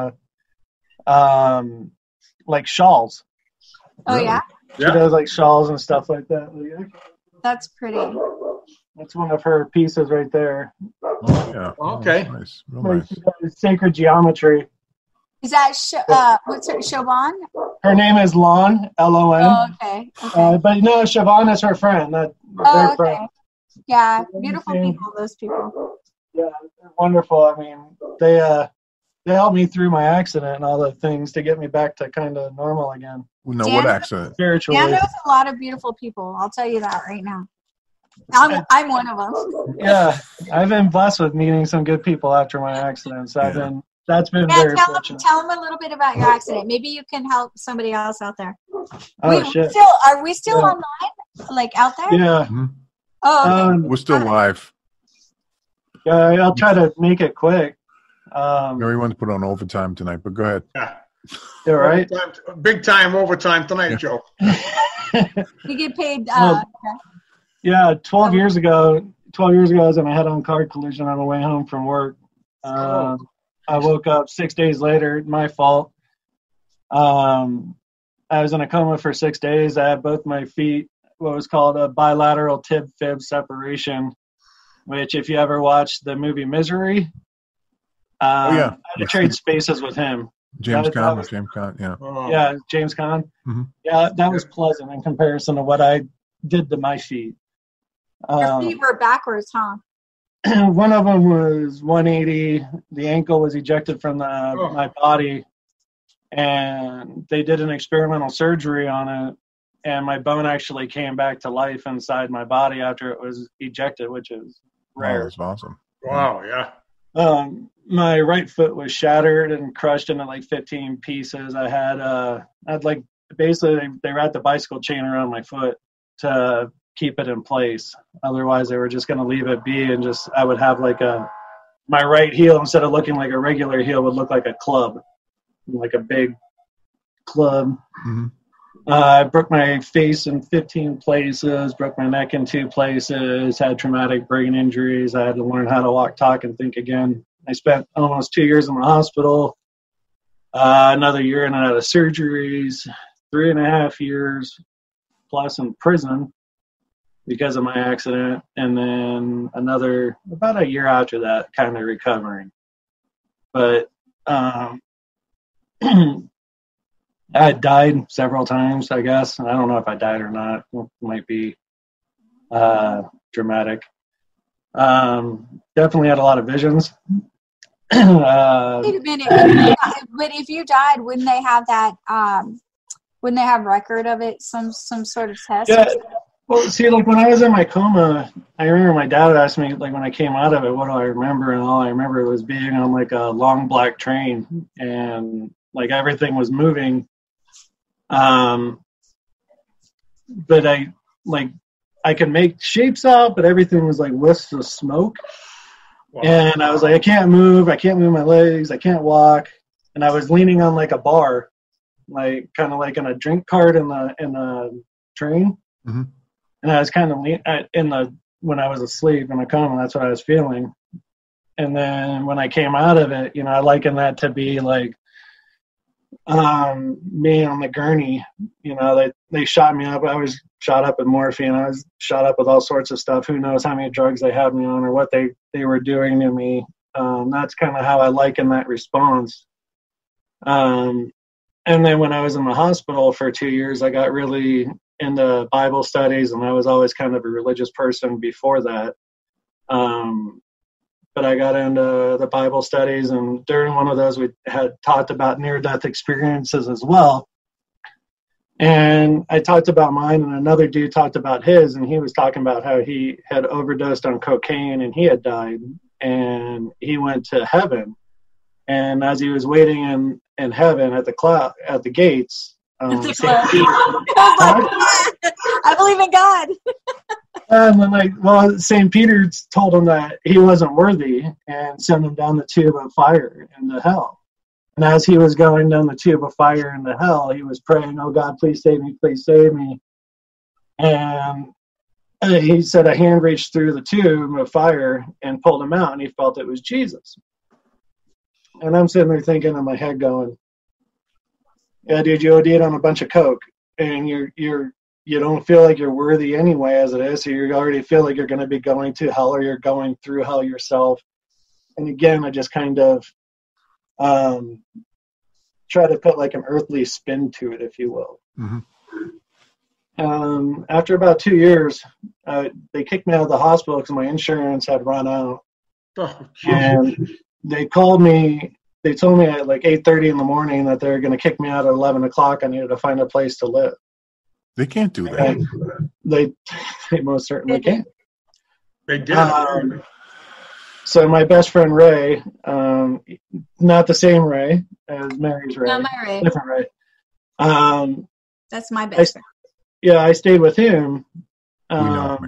on like shawls. Oh yeah. She does like shawls and stuff like that. That's pretty. That's one of her pieces right there. Oh, yeah. Okay. Oh, nice. Real nice. Sacred geometry. Is that what's her Siobhan? Her name is Lon, Lon. Oh, okay. But no, Siobhan is her friend. Okay. Friend. Yeah, beautiful people. Those people. Yeah, they're wonderful. I mean, they helped me through my accident and all the things to get me back to kind of normal again. No, what accident? Spiritually. Dan knows a lot of beautiful people. I'll tell you that right now. I'm one of them. Yeah, I've been blessed with meeting some good people after my accidents. That's been very fortunate. Tell them a little bit about your accident. Maybe you can help somebody else out there. Oh, shit. Are we still online? Like out there? Yeah. Mm-hmm. Oh, okay. We're still live. Yeah, I'll try to make it quick. Mary wants to put on overtime tonight, but go ahead. Yeah. All right. Big time overtime tonight, Joe. You get paid. Yeah, 12 years ago, I was in a head-on car collision on the way home from work. I woke up 6 days later, my fault. I was in a coma for 6 days. I had both my feet, what was called a bilateral tib-fib separation, which if you ever watched the movie Misery, I had to trade spaces with him. James Caan, yeah. Yeah, James Caan. Mm-hmm. Yeah, that was pleasant in comparison to what I did to my feet. Your feet were backwards, huh? One of them was 180. The ankle was ejected from my body, and they did an experimental surgery on it, and my bone actually came back to life inside my body after it was ejected, which is rare. Oh, that's awesome. Wow, yeah. My right foot was shattered and crushed into like 15 pieces. I had like basically they wrapped the bicycle chain around my foot to keep it in place. Otherwise, they were just going to leave it be, and I would have like my right heel, instead of looking like a regular heel, would look like a club, like a big club. Mm-hmm. I broke my face in 15 places, broke my neck in 2 places, had traumatic brain injuries. I had to learn how to walk, talk, and think again. I spent almost 2 years in the hospital, another year in and out of surgeries, 3.5 years plus in prison because of my accident, and then about a year after that, kind of recovering. But I died several times, I guess. I don't know if I died or not. It might be dramatic. Definitely had a lot of visions. Wait a minute. But if you died, wouldn't they have that? Wouldn't they have record of it? Some sort of test? Yeah. Well, see, like when I was in my coma, I remember my dad asked me, like when I came out of it, what do I remember? And all I remember was being on like a long black train, and like everything was moving. But I could make shapes out, but everything was like wisps of smoke. Wow. And I was like, I can't move my legs, I can't walk. And I was leaning on like a bar, like kind of like in a drink cart in the train. Mm-hmm. And I was kind of when I was asleep in a coma, that's what I was feeling. And then when I came out of it, I liken that to be like me on the gurney. They shot me up. I was shot up with morphine. I was shot up with all sorts of stuff. Who knows how many drugs they had me on or what they were doing to me. That's kind of how I liken that response. And And then when I was in the hospital for 2 years, I got really into Bible studies, and I was always kind of a religious person before that. But I got into the Bible studies, and during one of those, we had talked about near-death experiences as well. And I talked about mine, and another dude talked about his, and he was talking about how he had overdosed on cocaine and he had died, and he went to heaven. And as he was waiting in heaven at the gates, I believe in God. And St. Peter told him that he wasn't worthy and sent him down the tube of fire into hell. And as he was going down the tube of fire into hell, he was praying, "Oh God, please save me, please save me." And he said a hand reached through the tube of fire and pulled him out, and he felt it was Jesus. And I'm sitting there thinking in my head going, yeah, dude, you OD'd on a bunch of coke, and you don't feel like you're worthy anyway as it is, so you already feel like you're going to be going to hell, or you're going through hell yourself. And again, I just kind of try to put like an earthly spin to it, if you will. Mm-hmm. After about 2 years, they kicked me out of the hospital because my insurance had run out. And they called me. They told me at like 8:30 in the morning that they were going to kick me out at 11 o'clock. I needed to find a place to live. They can't do that. They most certainly can't. They did. So my best friend Ray, not the same Ray as Mary's Ray, Not my Ray. different Ray. That's my best friend. Yeah, I stayed with him at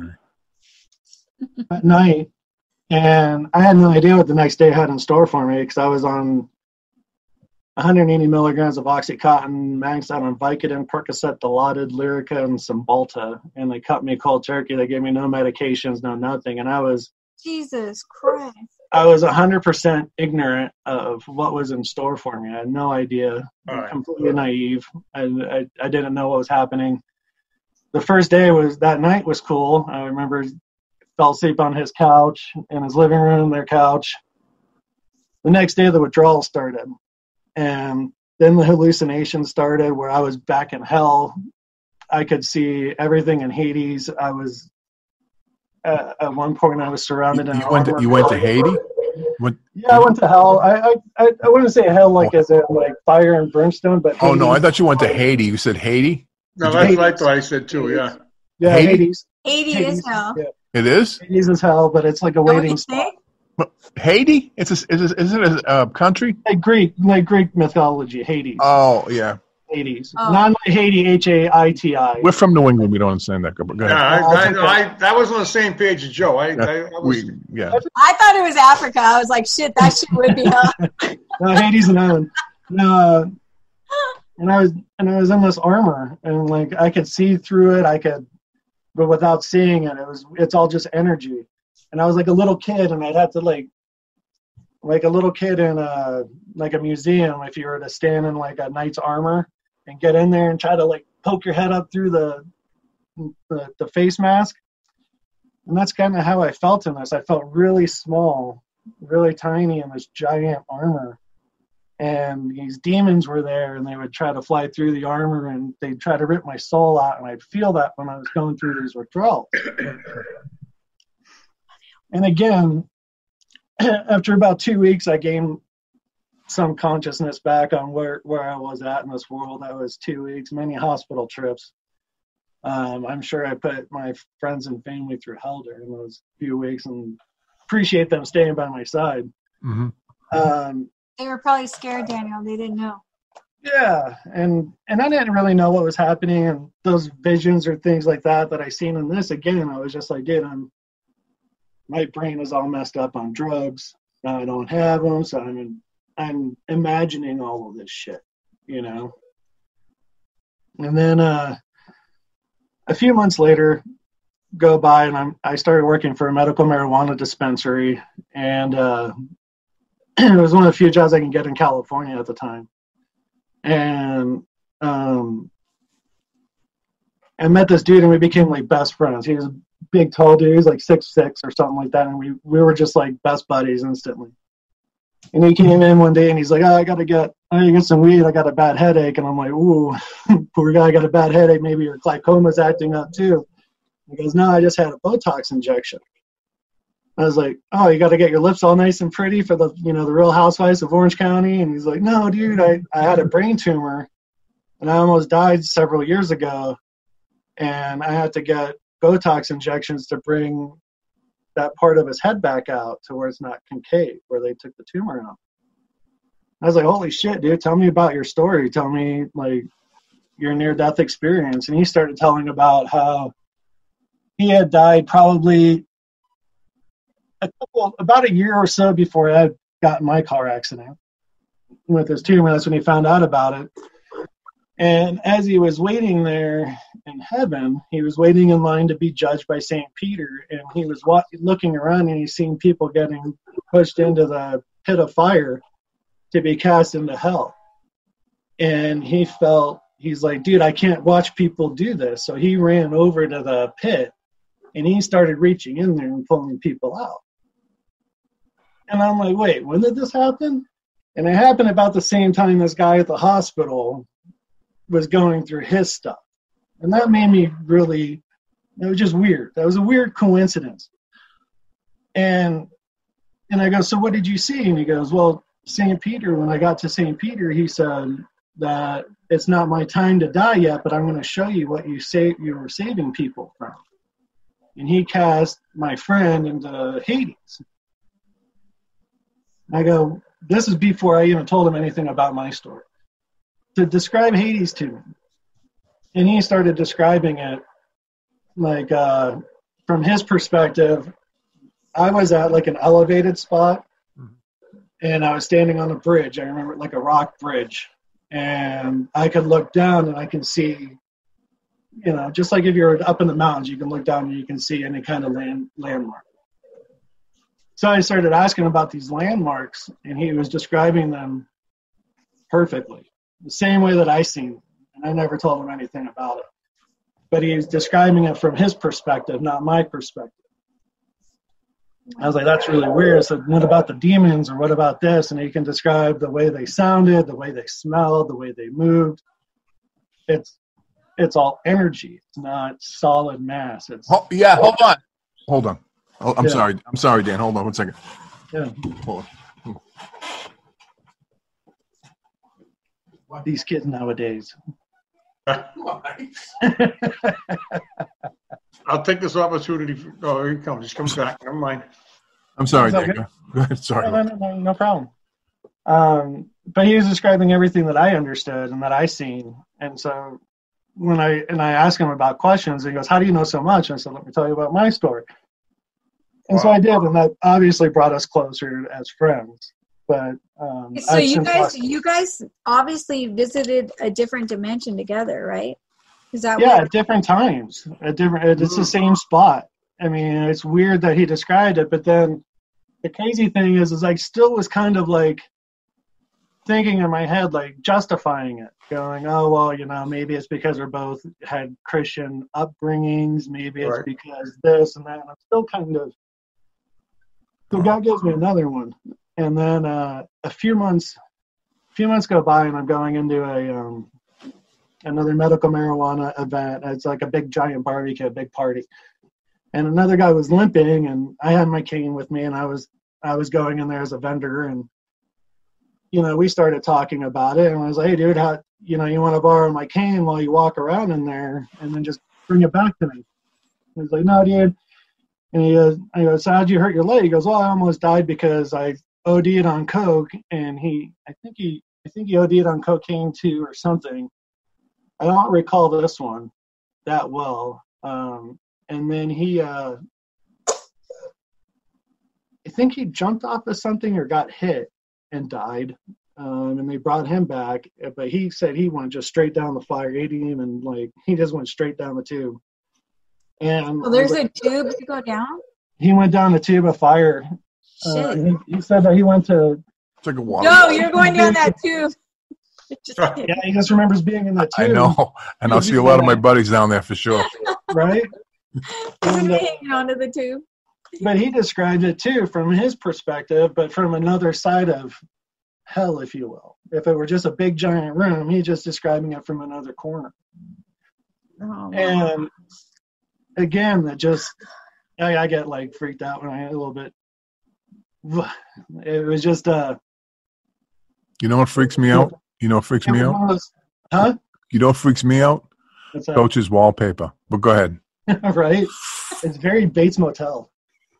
night, and I had no idea what the next day had in store for me because I was on 180 milligrams of Oxycontin, maxed out on Vicodin, Percocet, Dilaudid, Lyrica, and Cymbalta, and they cut me cold turkey. They gave me no medications, no nothing, and I was Jesus Christ. I was 100% ignorant of what was in store for me. I had no idea. Completely naive. I didn't know what was happening. The first day that night was cool. I remember fell asleep on his couch, in his living room, their couch. The next day the withdrawal started. And then the hallucinations started where I was back in hell. I could see everything in Hades. I was at one point I was surrounded in You went to Haiti? Yeah, I went to hell. I wouldn't say hell like as in like fire and brimstone, but Hades. Oh no, I thought you went to Haiti. You said Haiti? No, that's what I said too. Yeah. Yeah, Hades. Hades is hell. Yeah. It is? Hades is hell, but it's like a waiting spot. Haiti? Is it a country? Like Greek mythology, Hades. Oh yeah. Hades. Not like Haiti, Haiti. We're from New England. We don't understand that. Go ahead. Yeah, I was on the same page as Joe. I thought it was Africa. I was like, shit, that shit would be hell. No, Hades and island. No, and I was in this armor, and like I could see through it. But without seeing it, it's all just energy. And I was like a little kid, and I'd have to like a little kid in a museum. If you were to stand in like a knight's armor and get in there and try to like poke your head up through the face mask, and that's kind of how I felt in this. I felt really small, really tiny in this giant armor, and these demons were there, and they would try to fly through the armor, and they'd try to rip my soul out, and I'd feel that when I was going through these withdrawals. And again, after about 2 weeks, I gained some consciousness back on where I was at in this world. That was 2 weeks, many hospital trips. I'm sure I put my friends and family through hell during those few weeks, and appreciate them staying by my side. Mm-hmm. They were probably scared, Daniel. They didn't know. Yeah, and I didn't really know what was happening, and those visions or things like that I seen in this, again, I was just like, dude, my brain is all messed up on drugs. Now I don't have them, so I'm imagining all of this shit, you know. And then a few months later go by, and I started working for a medical marijuana dispensary, and it was one of the few jobs I can get in California at the time. And I met this dude, and we became like best friends. He was a big, tall dude. He was like 6'6" or something like that, and we were just like best buddies instantly. And he came in one day and he's like, I gotta get some weed. I got a bad headache. And I'm like, ooh, poor guy got a bad headache. Maybe your glaucoma's acting up too. He goes, no, I just had a Botox injection. I was like, oh, you got to get your lips all nice and pretty for the, the Real Housewives of Orange County. And he's like, no, dude, I had a brain tumor and I almost died several years ago. And I had to get Botox injections to bring that part of his head back out to where it's not concave, where they took the tumor out. I was like, holy shit, dude, tell me about your story. Tell me, like, your near-death experience. And he started telling about how he had died probably about a year or so before I got in my car accident with his tumor. That's when he found out about it. And as he was waiting there in heaven, he was waiting in line to be judged by St. Peter. And he was looking around and he's seen people getting pushed into the pit of fire to be cast into hell. And he's like, dude, I can't watch people do this. So he ran over to the pit and he started reaching in there and pulling people out. And I'm like, wait, when did this happen? And it happened about the same time this guy at the hospital was going through his stuff. And that made me really, it was just weird. That was a weird coincidence. And I go, so what did you see? And he goes, well, St. Peter, when I got to St. Peter, he said that it's not my time to die yet, but I'm going to show you what you were saving people from. And he cast my friend into Hades. I go, this is before I even told him anything about my story. To describe Hades to me. And he started describing it like from his perspective. I was at like an elevated spot and I was standing on a bridge. I remember like a rock bridge. And I could look down and I can see, just like if you're up in the mountains, you can look down and you can see any kind of landmark. So I started asking about these landmarks, and he was describing them perfectly, the same way that I seen them. And I never told him anything about it. But he was describing it from his perspective, not my perspective. I was like, that's really weird. I said, what about the demons, or what about this? And he can describe the way they sounded, the way they smelled, the way they moved. It's all energy. It's not solid mass. Hold on. Oh, I'm sorry, Dan. Hold on 1 second. Yeah. Hold on. These kids nowadays. I'll take this opportunity. Oh, here he comes. He comes back. Never mind. I'm sorry, Dan. Go ahead. Sorry. No problem. But he was describing everything that I understood and that I seen. And so when I asked him about questions, he goes, how do you know so much? And I said, let me tell you about my story. And so I did, and that obviously brought us closer as friends. But so you guys obviously visited a different dimension together, right? Is that at different times? It's the same spot. I mean, it's weird that he described it, but then the crazy thing is I still was kind of like thinking in my head, like justifying it, going, oh well, maybe it's because we both had Christian upbringings, maybe it's because this and that. And I'm still kind of. So God gives me another one, and then a few months go by, and I'm going into another medical marijuana event. It's like a big giant barbecue, a big party, and another guy was limping, and I had my cane with me, and I was going in there as a vendor, and we started talking about it, and I was like, hey dude, how you want to borrow my cane while you walk around in there, and then just bring it back to me? He was like, no dude. And I go, so how'd you hurt your leg? He goes, well, I almost died because I OD'd on coke, and I think he OD'd on cocaine too or something. I don't recall this one that well. And then I think he jumped off of something or got hit and died. And they brought him back, but he said he went just straight down the fire. He didn't even he just went straight down the tube. And there's a tube to go down? He went down the tube of fire. He said that he went to... Took a water. No, you're going down that tube. Yeah, he just remembers being in that tube. I know. And I'll see a lot of my buddies down there for sure. Right? Isn't he hanging onto the tube? But he described it too from his perspective, but from another side of hell, if you will. If it were just a big giant room, he's just describing it from another corner. Oh, and again, that just I get like freaked out when I get a little bit. It was just You know what freaks me out? You know what freaks me out? Huh? You know what freaks me out? What's that? Coach's wallpaper. But go ahead. Right? It's very Bates Motel.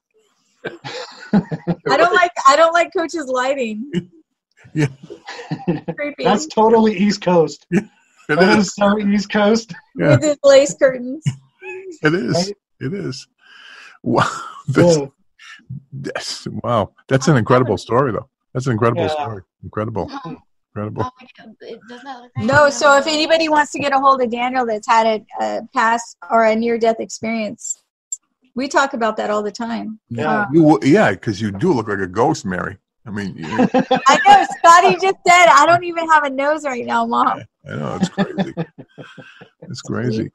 I don't like Coach's lighting. Yeah. Creepy. That's totally East Coast. That is so East Coast. Yeah. With his lace curtains. It is. Right? It is. Wow. Wow. That's an incredible story, though. That's an incredible story. Incredible. Incredible. No, so if anybody wants to get a hold of Daniel that's had a past or a near-death experience, we talk about that all the time. Yeah, because you do look like a ghost, Mary. I mean, I know. Scotty just said, I don't even have a nose right now, Mom. I know, it's crazy. It's crazy.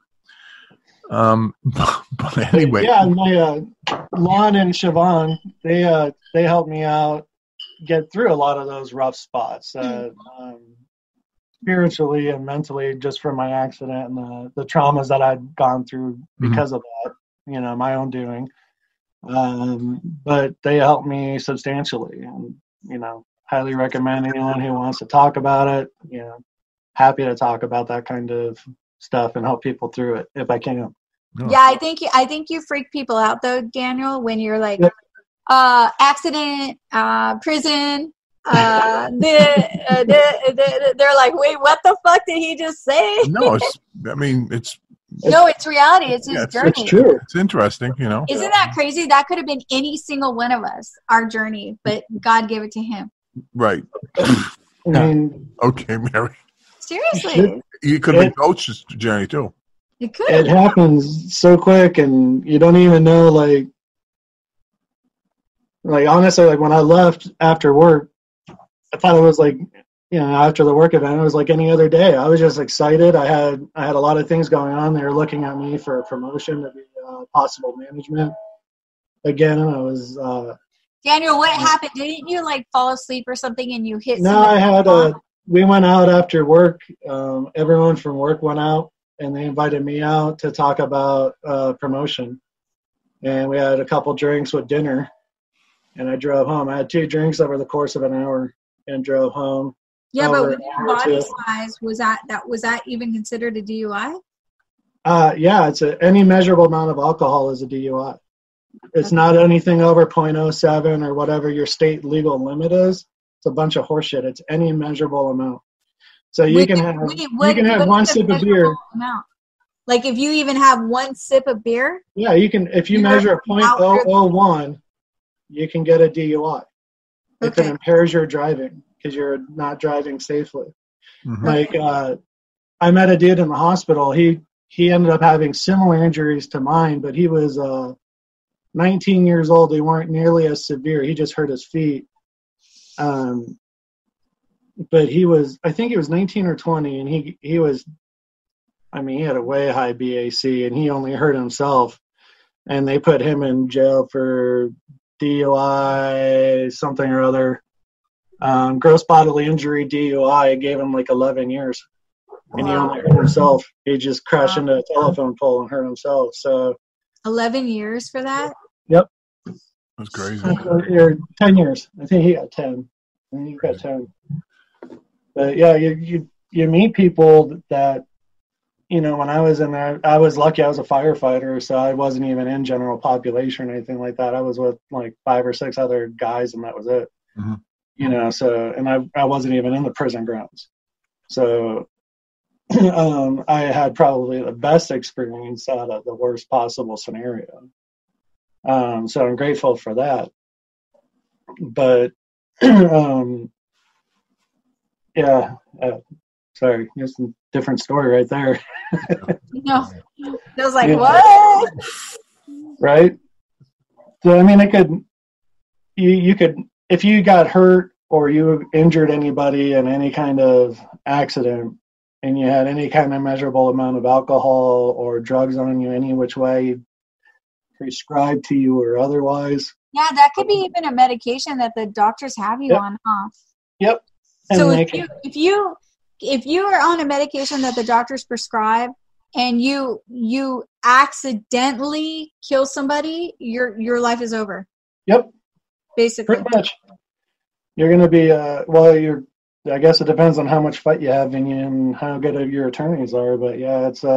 But anyway. Yeah, my Lon and Siobhan, they helped me out get through a lot of those rough spots, spiritually and mentally, just from my accident and the traumas that I'd gone through because of that, my own doing. But they helped me substantially, and highly recommend anyone who wants to talk about it. Happy to talk about that kind of stuff and help people through it if I can. Yeah, I think you freak people out though, Daniel, when you're like, accident, prison. They're like, wait, what the fuck did he just say? No, it's reality. It's his journey. It's true. It's interesting, Isn't that crazy? That could have been any single one of us, our journey, but God gave it to him. Right. I mean, okay, Mary. Seriously. You could have been Coach's journey, too. It could. It happens so quick, and you don't even know, like honestly, like when I left after work, I thought it was like, after the work event, it was like any other day. I was just excited. I had a lot of things going on. They were looking at me for a promotion to be possible management. Again, I was. Daniel, what happened? Didn't you like fall asleep or something and you hit? No, I had we went out after work. Everyone from work went out, and they invited me out to talk about promotion. And we had a couple drinks with dinner, and I drove home. I had 2 drinks over the course of an hour and drove home. Yeah, but with your body size, was that even considered a DUI? Yeah, it's any measurable amount of alcohol is a DUI. It's not anything over 0.07 or whatever your state legal limit is. It's a bunch of horseshit. It's any measurable amount. So you can have one sip of beer. Amount? Like if you even have one sip of beer? Yeah, you can. If you measure a 0.001, you can get a DUI. If it impairs your driving because you're not driving safely. Mm-hmm. Like I met a dude in the hospital. He ended up having similar injuries to mine, but he was 19 years old. They weren't nearly as severe. He just hurt his feet. But I think he was 19 or 20, and he was, he had a way high BAC, and he only hurt himself. And they put him in jail for DUI, something or other. Gross bodily injury, DUI, gave him like 11 years. And he only hurt himself. He just crashed into a telephone pole and hurt himself. So 11 years for that? Yep. That's crazy. 10 years. I think he got 10. I think he got 10. But yeah, you meet people that, when I was in there, I was lucky I was a firefighter, so I wasn't even in general population or anything like that. I was with like 5 or 6 other guys, and that was it. Mm-hmm. So, and I wasn't even in the prison grounds. So I had probably the best experience out of the worst possible scenario. So I'm grateful for that. But, sorry, there's a different story right there. No, I was like, what? Right? So, it could, you could, if you got hurt or you injured anybody in any kind of accident and you had any kind of measurable amount of alcohol or drugs on you any which way, prescribed to you or otherwise. Yeah, that could be even a medication that the doctors have you on, huh? Yep. And So they if you are on a medication that the doctors prescribe and you accidentally kill somebody, your life is over. Yep. Basically. Pretty much. You're going to be, I guess it depends on how much fight you have in you and how good your attorneys are. But yeah, it's,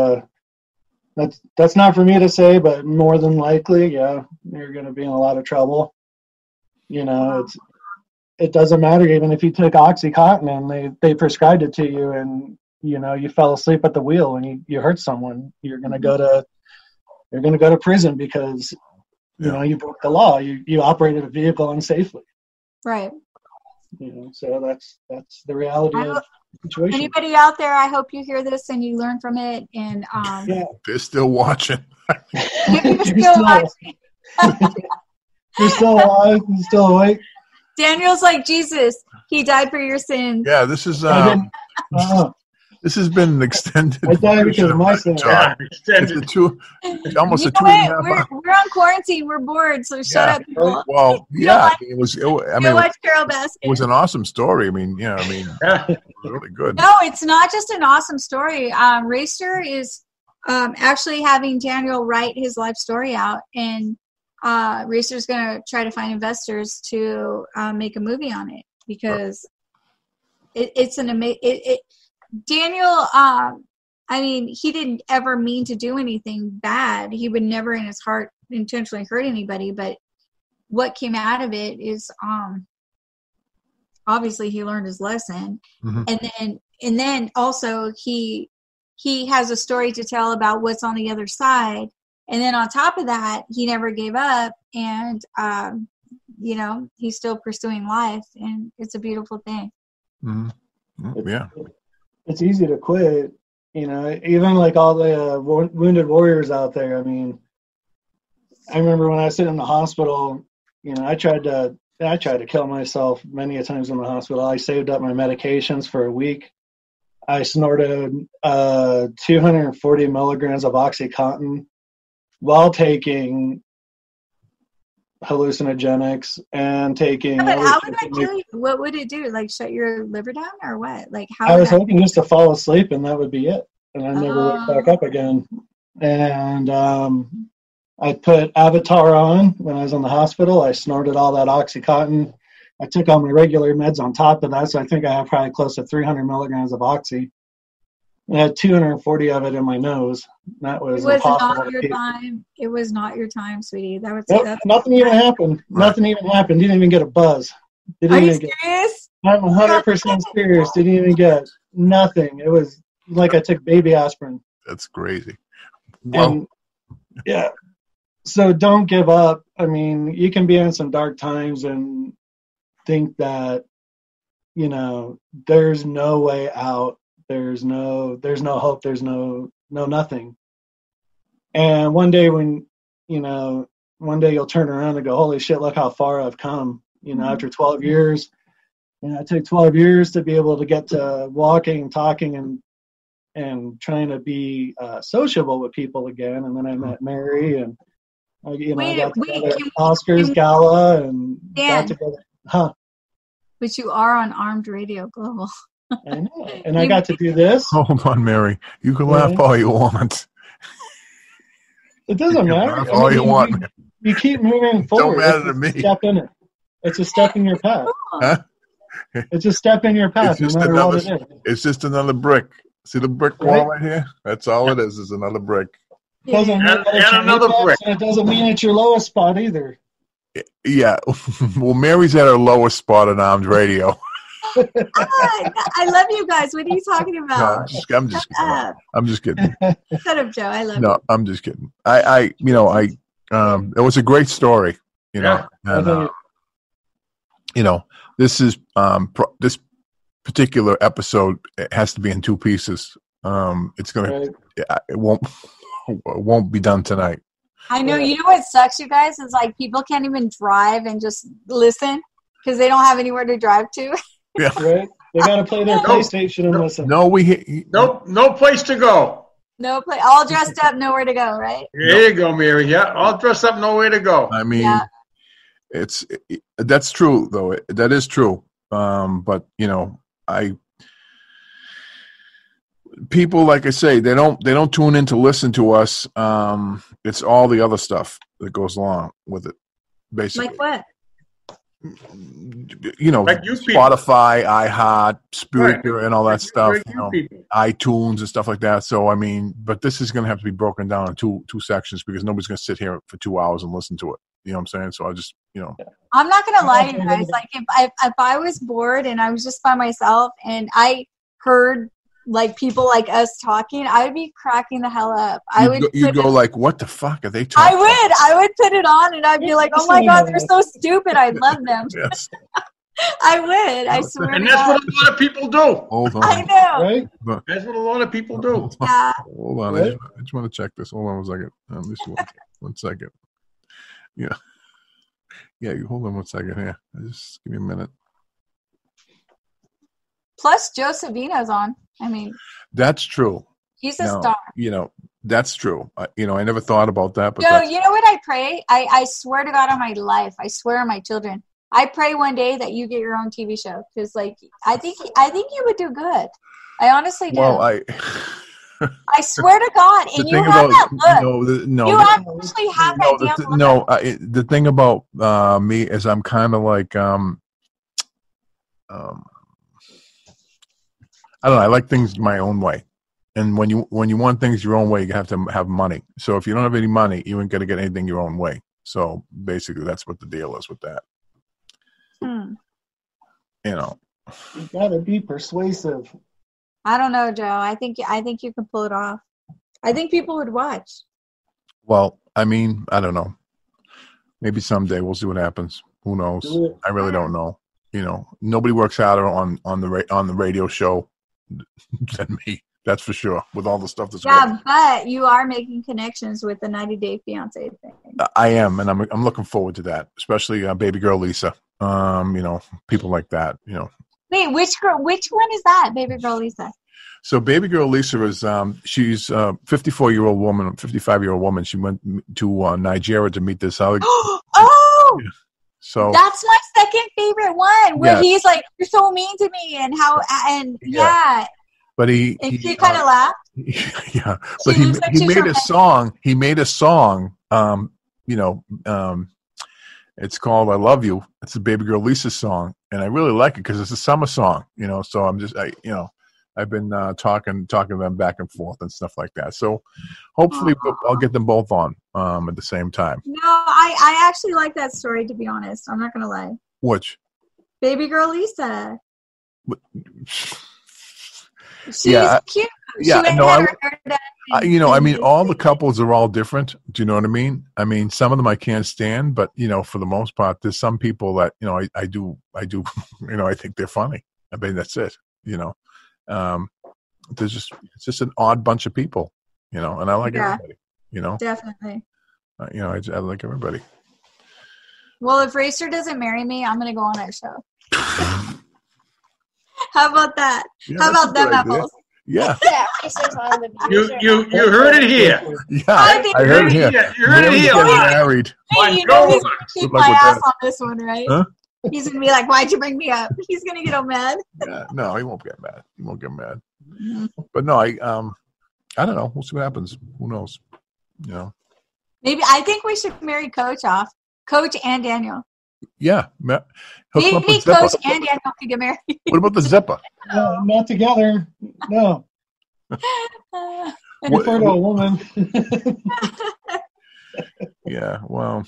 that's not for me to say, but more than likely, yeah, you're going to be in a lot of trouble. You know, it doesn't matter even if you took OxyContin and they prescribed it to you and, you know, you fell asleep at the wheel and you hurt someone, you're going to go to prison because, you know, you broke the law. You operated a vehicle unsafely. Right. You know, so that's the reality of the situation. Anybody out there, I hope you hear this and you learn from it. And They're still watching. you're still watching. You're still alive. You're still awake. Daniel's like Jesus. He died for your sins. Yeah, this is this has been an extended. I died because of my sins. It's almost You a 2.5 know hour. we're on quarantine. We're bored, so shut up, people. Well, yeah, it was. I mean, watch Carol Baskin. it was an awesome story. I mean, it was really good. No, it's not just an awesome story. Racer is actually having Daniel write his life story out, and Racer's going to try to find investors to make a movie on it because it's an amazing. Daniel, I mean, he didn't ever mean to do anything bad. He would never in his heart intentionally hurt anybody, but what came out of it is obviously he learned his lesson. Mm-hmm. And then also he has a story to tell about what's on the other side. And then on top of that, he never gave up and you know, he's still pursuing life, and it's a beautiful thing. Mm-hmm. Yeah. It's easy to quit, you know, even like all the wounded warriors out there. I mean, I remember when I was sitting in the hospital, you know, I tried to kill myself many a times in the hospital. I saved up my medications for a week. I snorted 240 milligrams of OxyContin while taking hallucinogenics and taking. Yeah, but how would that kill you? What would it do? Like shut your liver down or what? Like how? I was hoping just to fall asleep and that would be it, and I never woke back up again. And I put Avatar on when I was in the hospital. I snorted all that OxyContin. I took all my regular meds on top of that, so I think I have probably close to 300 milligrams of Oxy. I had 240 of it in my nose. That was impossible. Not your time. It was not your time, sweetie. That was nothing even happened. Nothing even happened. Didn't even get a buzz. Are you serious? I'm 100% serious. Didn't even get nothing. It was like I took baby aspirin. That's crazy. Well, and, yeah. So don't give up. I mean, you can be in some dark times and think that, you know, there's no way out. There's no hope. There's no nothing. And one day you'll turn around and go, holy shit, look how far I've come. You know, after 12 years, you know, it took 12 years to be able to get to walking, talking, and trying to be sociable with people again. And then I met Mary, and I got together at Oscars Gala, and got together. Huh? But you are on Armed Radio Global. I know. And I got to do this. Hold on, Mary. You can laugh all you want. It doesn't matter. Laugh all you want. You keep moving forward. Don't matter to me. Step in it. It's a step in your path. Huh? It's a step in your path. It's just another brick. See the brick wall right here? That's all it is another brick. It doesn't mean it's another brick. And it doesn't mean it's your lowest spot either. Yeah. Well, Mary's at her lowest spot on Armed Radio. I love you guys. What are you talking about? No, I'm just kidding. Shut up, Joe. I love you. No, I'm just kidding. It was a great story, you know. And, you know, this is this particular episode has to be in two pieces. It won't be done tonight. I know. You know what sucks, you guys, is like people can't even drive and just listen because they don't have anywhere to drive to. Yeah. Right? They got to play their PlayStation and listen. No, no place to go. No play. All dressed up, nowhere to go, right? There you go, Mary. Yeah, all dressed up, nowhere to go. I mean, that's true, though. That is true. But people, like I say, they don't tune in to listen to us. It's all the other stuff that goes along with it, basically. Like what? Like Spotify, iHeart, Spreaker, and all that stuff. iTunes and stuff like that. So I mean, but this is going to have to be broken down in two sections because nobody's going to sit here for 2 hours and listen to it. You know what I'm saying? So I just, I'm not gonna lie to you guys. Like if I was bored and I was just by myself and I heard like people like us talking, I would be cracking the hell up. You'd go like, what the fuck are they talking about? I would put it on and I'd be like, oh my God, they're so stupid. I love them. Yes. I would. I swear. And that's what a lot of people do. Hold on. I know. Right? That's what a lot of people do. Yeah. Hold on. I just want to check this. Hold on 1 second. One second. Yeah. Yeah, you hold on 1 second here. Just give me a minute. Plus, Joe Savino's on. I mean, that's true. He's a star. That's true. I never thought about that. But Joe, you know what I pray? I swear to God on my life, I swear on my children, I pray one day that you get your own TV show because, like, I think you would do good. I honestly do. Well, I swear to God, and you have that look. You actually have that damn look. The thing about me is I'm kind of like I don't know. I like things my own way, and when you want things your own way, you have to have money. So if you don't have any money, you ain't gonna get anything your own way. So basically, that's what the deal is with that. You gotta be persuasive. I don't know, Joe. I think you can pull it off. I think people would watch. Well, I mean, I don't know. Maybe someday we'll see what happens. Who knows? I really don't know. Nobody works harder on the radio show than me. That's for sure. With all the stuff that's going on. But you are making connections with the 90 Day Fiance thing. I am, and I'm looking forward to that, especially baby girl Lisa. People like that. Wait, which one is that, baby girl Lisa? So baby girl Lisa is she's a 54-year-old woman, 55-year-old woman. She went to Nigeria to meet this other. Oh. Yeah. So that's my second favorite one, where he's like, "You're so mean to me," and yeah. But he kind of laughed. Yeah, but he made a song. He made a song. It's called "I Love You." It's a baby girl Lisa song, and I really like it because it's a summer song. So I'm just I've been talking to them back and forth and stuff like that. So hopefully I'll get them both on at the same time. No, I actually like that story, to be honest. I'm not going to lie. Which? Baby girl Lisa. She's cute. Yeah, I mean, all the couples are all different. Do you know what I mean? I mean, some of them I can't stand, but for the most part, there's some people that I do. I think they're funny. I mean, that's it. It's just an odd bunch of people, and I like everybody. Definitely. I like everybody. Well, if Racer doesn't marry me, I'm gonna go on that show. How about that? Yeah, how about them apples? Yeah. You heard it here. Yeah, I heard it here. You heard it here. Married. Hey, he's gonna keep my ass on this one, right? Huh? He's gonna be like, "Why'd you bring me up?" He's gonna get all mad. Yeah, no, he won't get mad. Mm-hmm. But no, I don't know. We'll see what happens. Who knows? Maybe I think we should marry Coach off. Coach and Daniel. Yeah. Maybe Coach and Daniel could get married. What about the zipper? Not together. No. I prefer to a woman. Yeah. Well,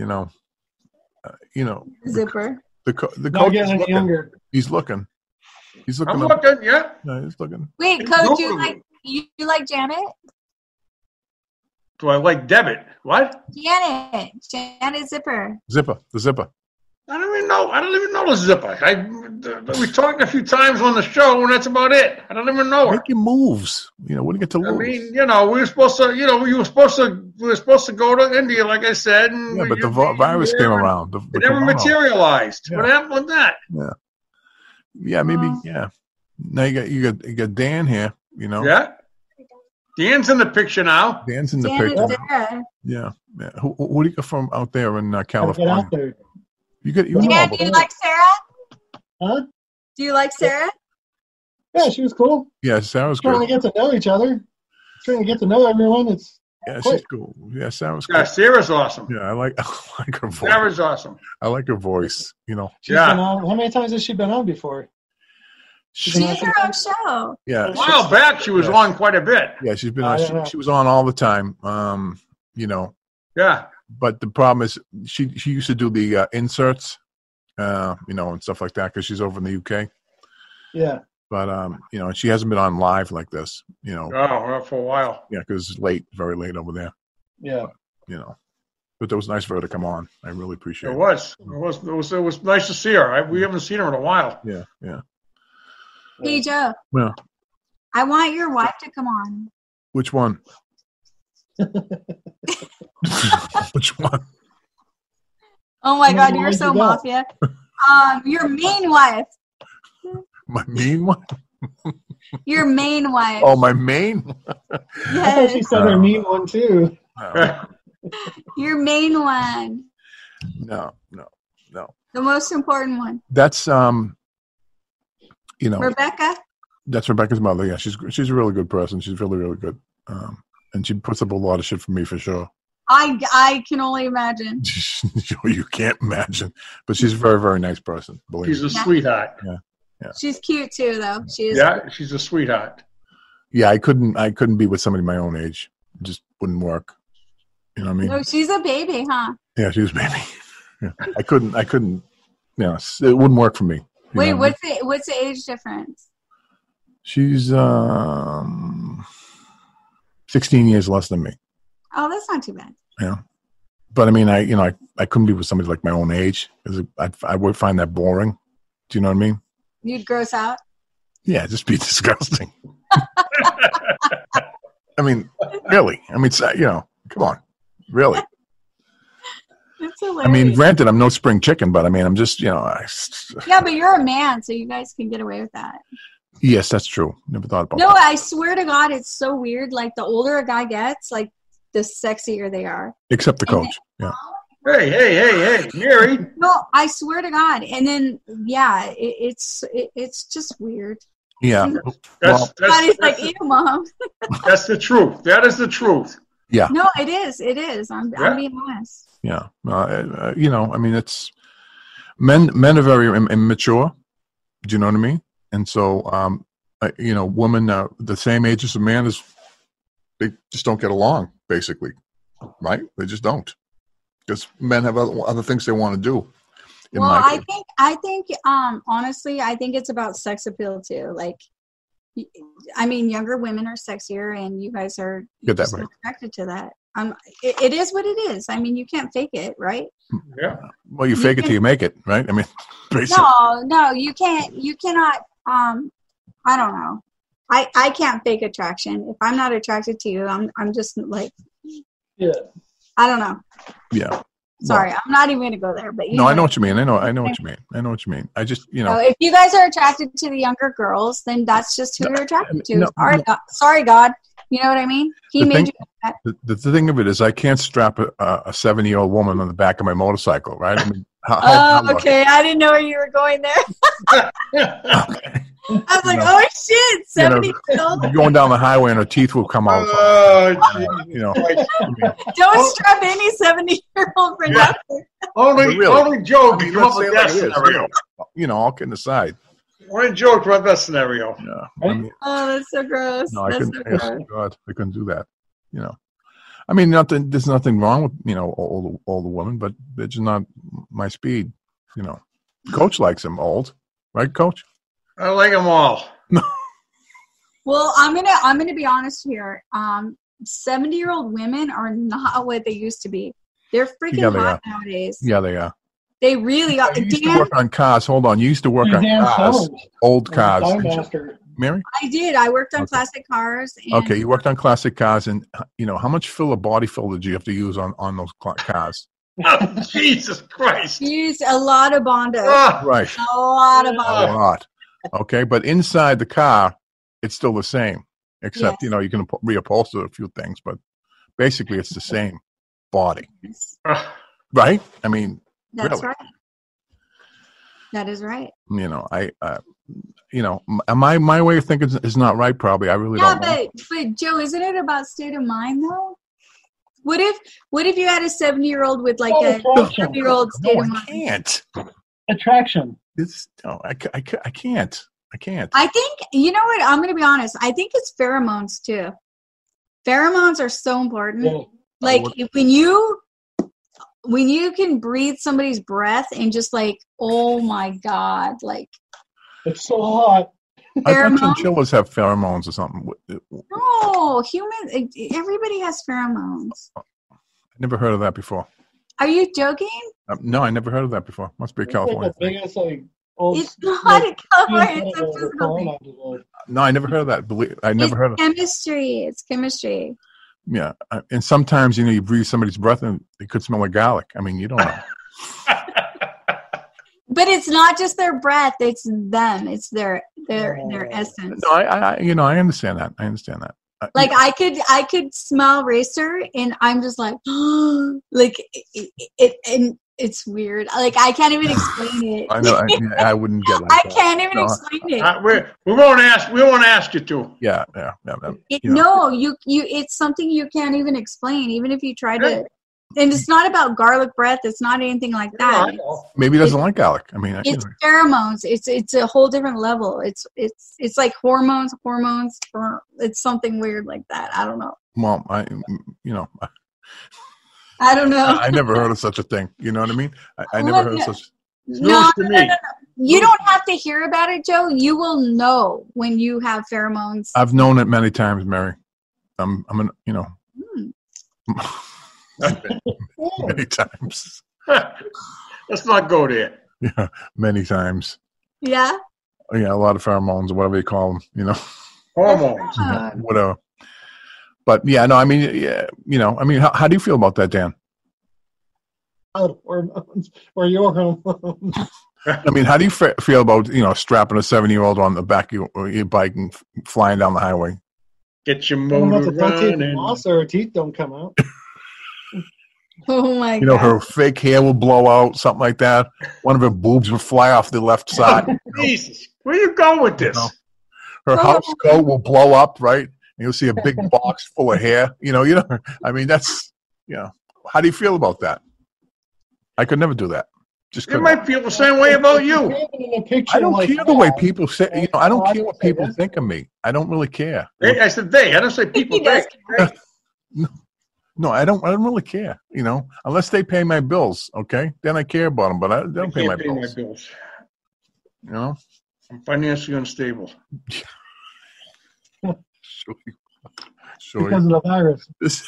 Zipper. The coach is looking. Younger. He's looking. I'm looking. Yeah. No, he's looking. Wait, Coach, you like Janet? Do I like debit? What? Janet Zipper. The zipper. I don't even know the zipper. We talked a few times on the show, and that's about it. I don't even know her. Make your moves. What do you get to lose? I mean, we were supposed to. We were supposed to go to India, like I said. And but the virus came around. It never materialized. Yeah. What happened with that? Yeah. Yeah, maybe. Yeah. Now you got Dan here. Yeah. Dan's in the picture now. Dan's in the Dan picture. and Sarah. Yeah. Who do you get from out there in Get California? out there. You Dan, do you like Sarah? Huh? Do you like Sarah? Yeah, she was cool. Yeah, Sarah's Trying to good. get to know each other. Trying to get to know everyone. It's Yeah, quick. she's cool. Yeah, Sarah's Yeah, good. Sarah's awesome. Yeah, I like her voice. Sarah's awesome. I like her voice. You know. She's been on. How many times has she been on before? She has her own show. Yeah. A while back, she was on quite a bit. Yeah, she's been I on. don't know. She was on all the time. You know. Yeah. But the problem is, she used to do the inserts, you know, and stuff like that because she's over in the UK. Yeah. But you know, she hasn't been on live like this. You know. Oh, for a while. Yeah, because it's late, very late over there. Yeah. You know. But it was nice for her to come on. I really appreciate it. It was nice to see her. We haven't seen her in a while. Yeah, yeah. Hey, Joe. Yeah. I want your wife to come on. Which one? Which one? Oh my God, Why you're did so you go? mafia. Your main wife. My main one? Your main wife. Oh, my main? I thought she said her mean one too. Your main one. No. The most important one. That's you know, Rebecca. that's Rebecca's mother. Yeah, she's a really good person. She's really, really good. And she puts up a lot of shit for me for sure. I can only imagine. You can't imagine, but she's a very, very nice person. Believe She's me. a sweetheart. Yeah. She's cute too, though. She is. Yeah, she's a sweetheart. Yeah, I couldn't be with somebody my own age. It just wouldn't work. You know what I mean? No, she's a baby, huh? Yeah, she was baby. Yeah. I couldn't. You know, it wouldn't work for me. You Wait, know what I mean? what's the age difference? She's 16 years less than me. Oh, that's not too bad. Yeah, but I mean, I couldn't be with somebody like my own age because I would find that boring. Do you know what I mean? You'd gross out. Yeah, it'd just be disgusting. I mean, really. I mean, you know, come on, really. It's I hilarious. mean, granted, I'm no spring chicken, but I mean, I'm just, you know, Yeah, but you're a man, so you guys can get away with that. yes, that's true. Never thought about No, that. I swear to God, it's so weird. Like, the older a guy gets, like, the sexier they are. Except the coach. Yeah. Hey, Mary. No, I swear to God. And then, yeah, it's just weird. Yeah. That's Body's like, ew, Mom. that's the truth. That is the truth. Yeah. No, it is. It is. I'm being honest. Yeah. You know, I mean, it's men are very immature. Do you know what I mean? And so, you know, women the same age as a man they just don't get along, basically, right? They just don't, because men have other things they want to do. Well, I think, honestly, I think it's about sex appeal too. Like, I mean, younger women are sexier, and you guys are Get that just right. attracted to that. It is what it is. I mean, you can't fake it, right? Yeah. Well, you fake it till you make it, right? I mean, basically. No, you can't. You cannot. I don't know. I can't fake attraction. If I'm not attracted to you, I'm just like, yeah. I don't know. Yeah. Sorry, I'm not even gonna go there. But you No, I know what you mean. I know what you mean. I know what you mean. I just, you know. if you guys are attracted to the younger girls, then that's just who you're attracted to. No, sorry, God. You know what I mean? He made you. That. The thing of it is, I can't strap a 70-year-old woman on the back of my motorcycle, right? I mean, Okay. I didn't know where you were going there. I was like, oh shit, 70 years old. Going down the highway and her teeth will come out. You know, Don't strap any 70-year-old for nothing. Only Joe can come up let's with say that it like it is, scenario. you know, all kidding aside. Only Joe can come up with that scenario. Yeah. I mean, Oh, that's so gross. no, I That's couldn't. so gross. God, I couldn't do that. You know, I mean, there's nothing wrong with, you know, all the women, but they're just not my speed. You know, Coach likes them old, right, Coach? I like them all. Well, I'm gonna be honest here. 70-year-old women are not what they used to be. They're freaking Yeah, they hot are. nowadays. Yeah, they are. They really are. You used to work on cars. Hold on, you used to work on Dan cars, Sellers. old cars. Timemaster. Mary? I did. I worked on classic cars. And Okay, you worked on classic cars, and you know how much body filler did you have to use on those cars? Oh, Jesus Christ! used a lot of Bondo. Right, A lot of a Bondo. lot. Okay, but inside the car, it's still the same. except Yes. you can reupholster a few things, but basically it's the same body, right? I mean, That's really. right. That is right. My way of thinking is not right. Probably, I really Yeah, don't know. but Joe, isn't it about state of mind though? What if you had a 70-year-old with like a 30-year-old state of mind? Can't. Attraction. I can't. I think, you know what, I'm going to be honest. I think it's pheromones too. Pheromones are so important. Yeah. Like when you can breathe somebody's breath and just like, oh my God, like. It's so hot. I thought chinchillas have pheromones or something. No, everybody has pheromones. I never heard of that before. Are you joking? No, I never heard of that before. Must be a California thing. It's old. It's not a California. It's a physical thing. No, I never heard of that. I never heard of it. Chemistry. It's chemistry. Yeah, and sometimes you breathe somebody's breath and it could smell like garlic. I mean, you don't know. But it's not just their breath; it's them. It's their essence. No, I understand that. Like I could smell Racer, and I'm just like, like it, and it's weird. Like I can't even explain it. I know. I wouldn't get. I can't even explain it. We won't ask you to. Yeah. No, you. It's something you can't even explain, even if you try to. And it's not about garlic breath. It's not anything like that. Maybe he doesn't like garlic. I mean, It's pheromones. It's a whole different level. It's like hormones. It's something weird like that. I don't know. Well, I don't know. I never heard of such a thing. You know what I mean? I never heard of such. No. You don't have to hear about it, Joe. You will know when you have pheromones. I've known it many times, Mary. Many times. Let's not go there. Yeah, many times. Yeah. Yeah, a lot of pheromones or whatever you call them. Hormones. Whatever. But yeah, no, I mean, how do you feel about that, Dan? Hormones or your hormones? I mean, how do you feel about strapping a 70-year-old on the back of your bike and flying down the highway? Get your motor running. Lost or her teeth don't come out. Oh my God. Her fake hair will blow out, something like that. One of her boobs will fly off the left side. Jesus, where you go with this? Her house coat will blow up, right? And you'll see a big box full of hair. I mean, that's, how do you feel about that? I could never do that. They might feel the same way about you. I don't care the way people say. I don't care what people think of me. I don't really care. I said they. I don't say people think. No, I don't really care. Unless they pay my bills. Okay, then I care about them. But they don't pay my bills. I'm financially unstable. Sure. Because of the virus.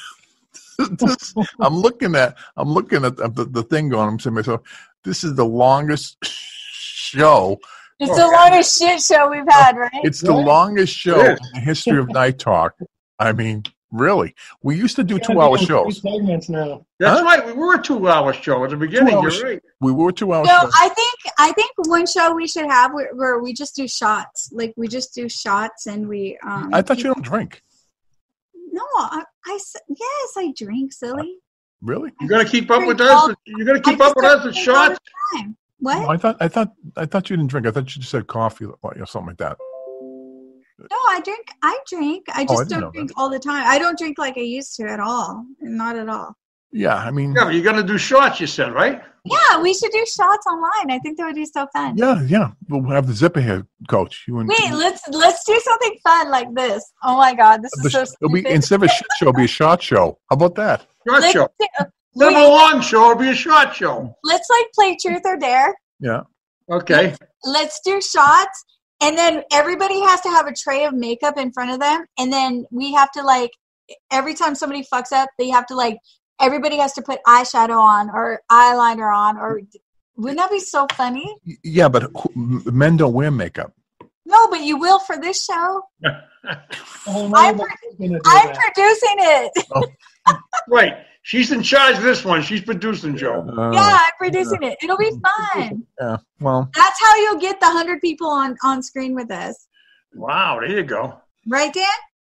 I'm looking at the thing going. I'm saying to myself, this is the longest show. It's the longest shit show we've had, right? It's the longest show in the history of Night Talk. I mean, really. We used to do 2-hour shows. Segments now. That's right. We were a 2-hour show at the beginning. You're right. We were 2-hour No, shows. I think one show we should have where we just do shots. Like we just do shots and we. I thought you don't drink. No, yes, I drink, silly. Really? You're gonna keep up with us? You're gonna keep up with us at shots? What? No, I thought you didn't drink. I thought you just said coffee or something like that. No, I drink. I just don't drink all the time. I don't drink like I used to at all. Not at all. Yeah, I mean. Yeah, but you're gonna do shots. You said, right? Yeah, we should do shots online. I think that would be so fun. Yeah. We'll have the zipper here, Coach. Wait, let's do something fun like this. Oh my God, this is so stupid. It'll be, instead of a shit show, it'll be a shot show. How about that? Shot show. Number one show will be a shot show. Let's play Truth or Dare. Yeah. Okay. Let's do shots, and then everybody has to have a tray of makeup in front of them, and then we have to every time somebody fucks up, they have to everybody has to put eyeshadow on or eyeliner on, or wouldn't that be so funny? Yeah, but men don't wear makeup. No, but you will for this show. I'm producing it. Oh. Right. She's in charge of this one. She's producing, Joe. Yeah, I'm producing it. It'll be fun. Yeah, well. That's how you'll get the 100 people on screen with us. Wow, there you go. Right, Dan?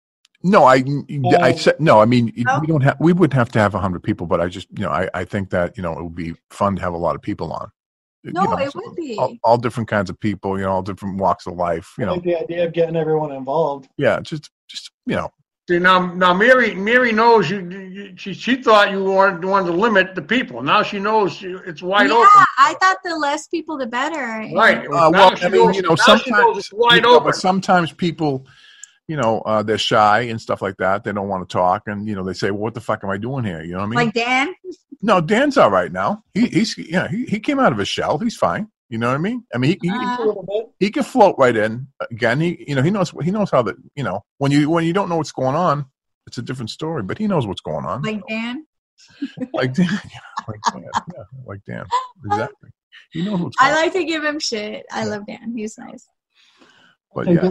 No, I said no. I mean, we wouldn't have to have 100 people, but I just, I think that, it would be fun to have a lot of people on. No, it would be all different kinds of people, all different walks of life. I like the idea of getting everyone involved. Yeah, just. See, now Mary knows she thought you wanted to limit the people. Now she knows it's wide open. Yeah, I thought the less people, the better. Right. Sometimes it's wide open. But sometimes people, they're shy and stuff like that. They don't want to talk, and they say, well, "What the fuck am I doing here?" You know what I mean? Like Dan? No, Dan's all right now. He came out of his shell. He's fine. You know what I mean? I mean, he can float right in again. He knows how that. When you don't know what's going on, it's a different story. But he knows what's going on. Like Dan. Like Dan. Like Dan. Exactly. He knows what's going on. I like to give him shit. I love Dan. He's nice. But yeah.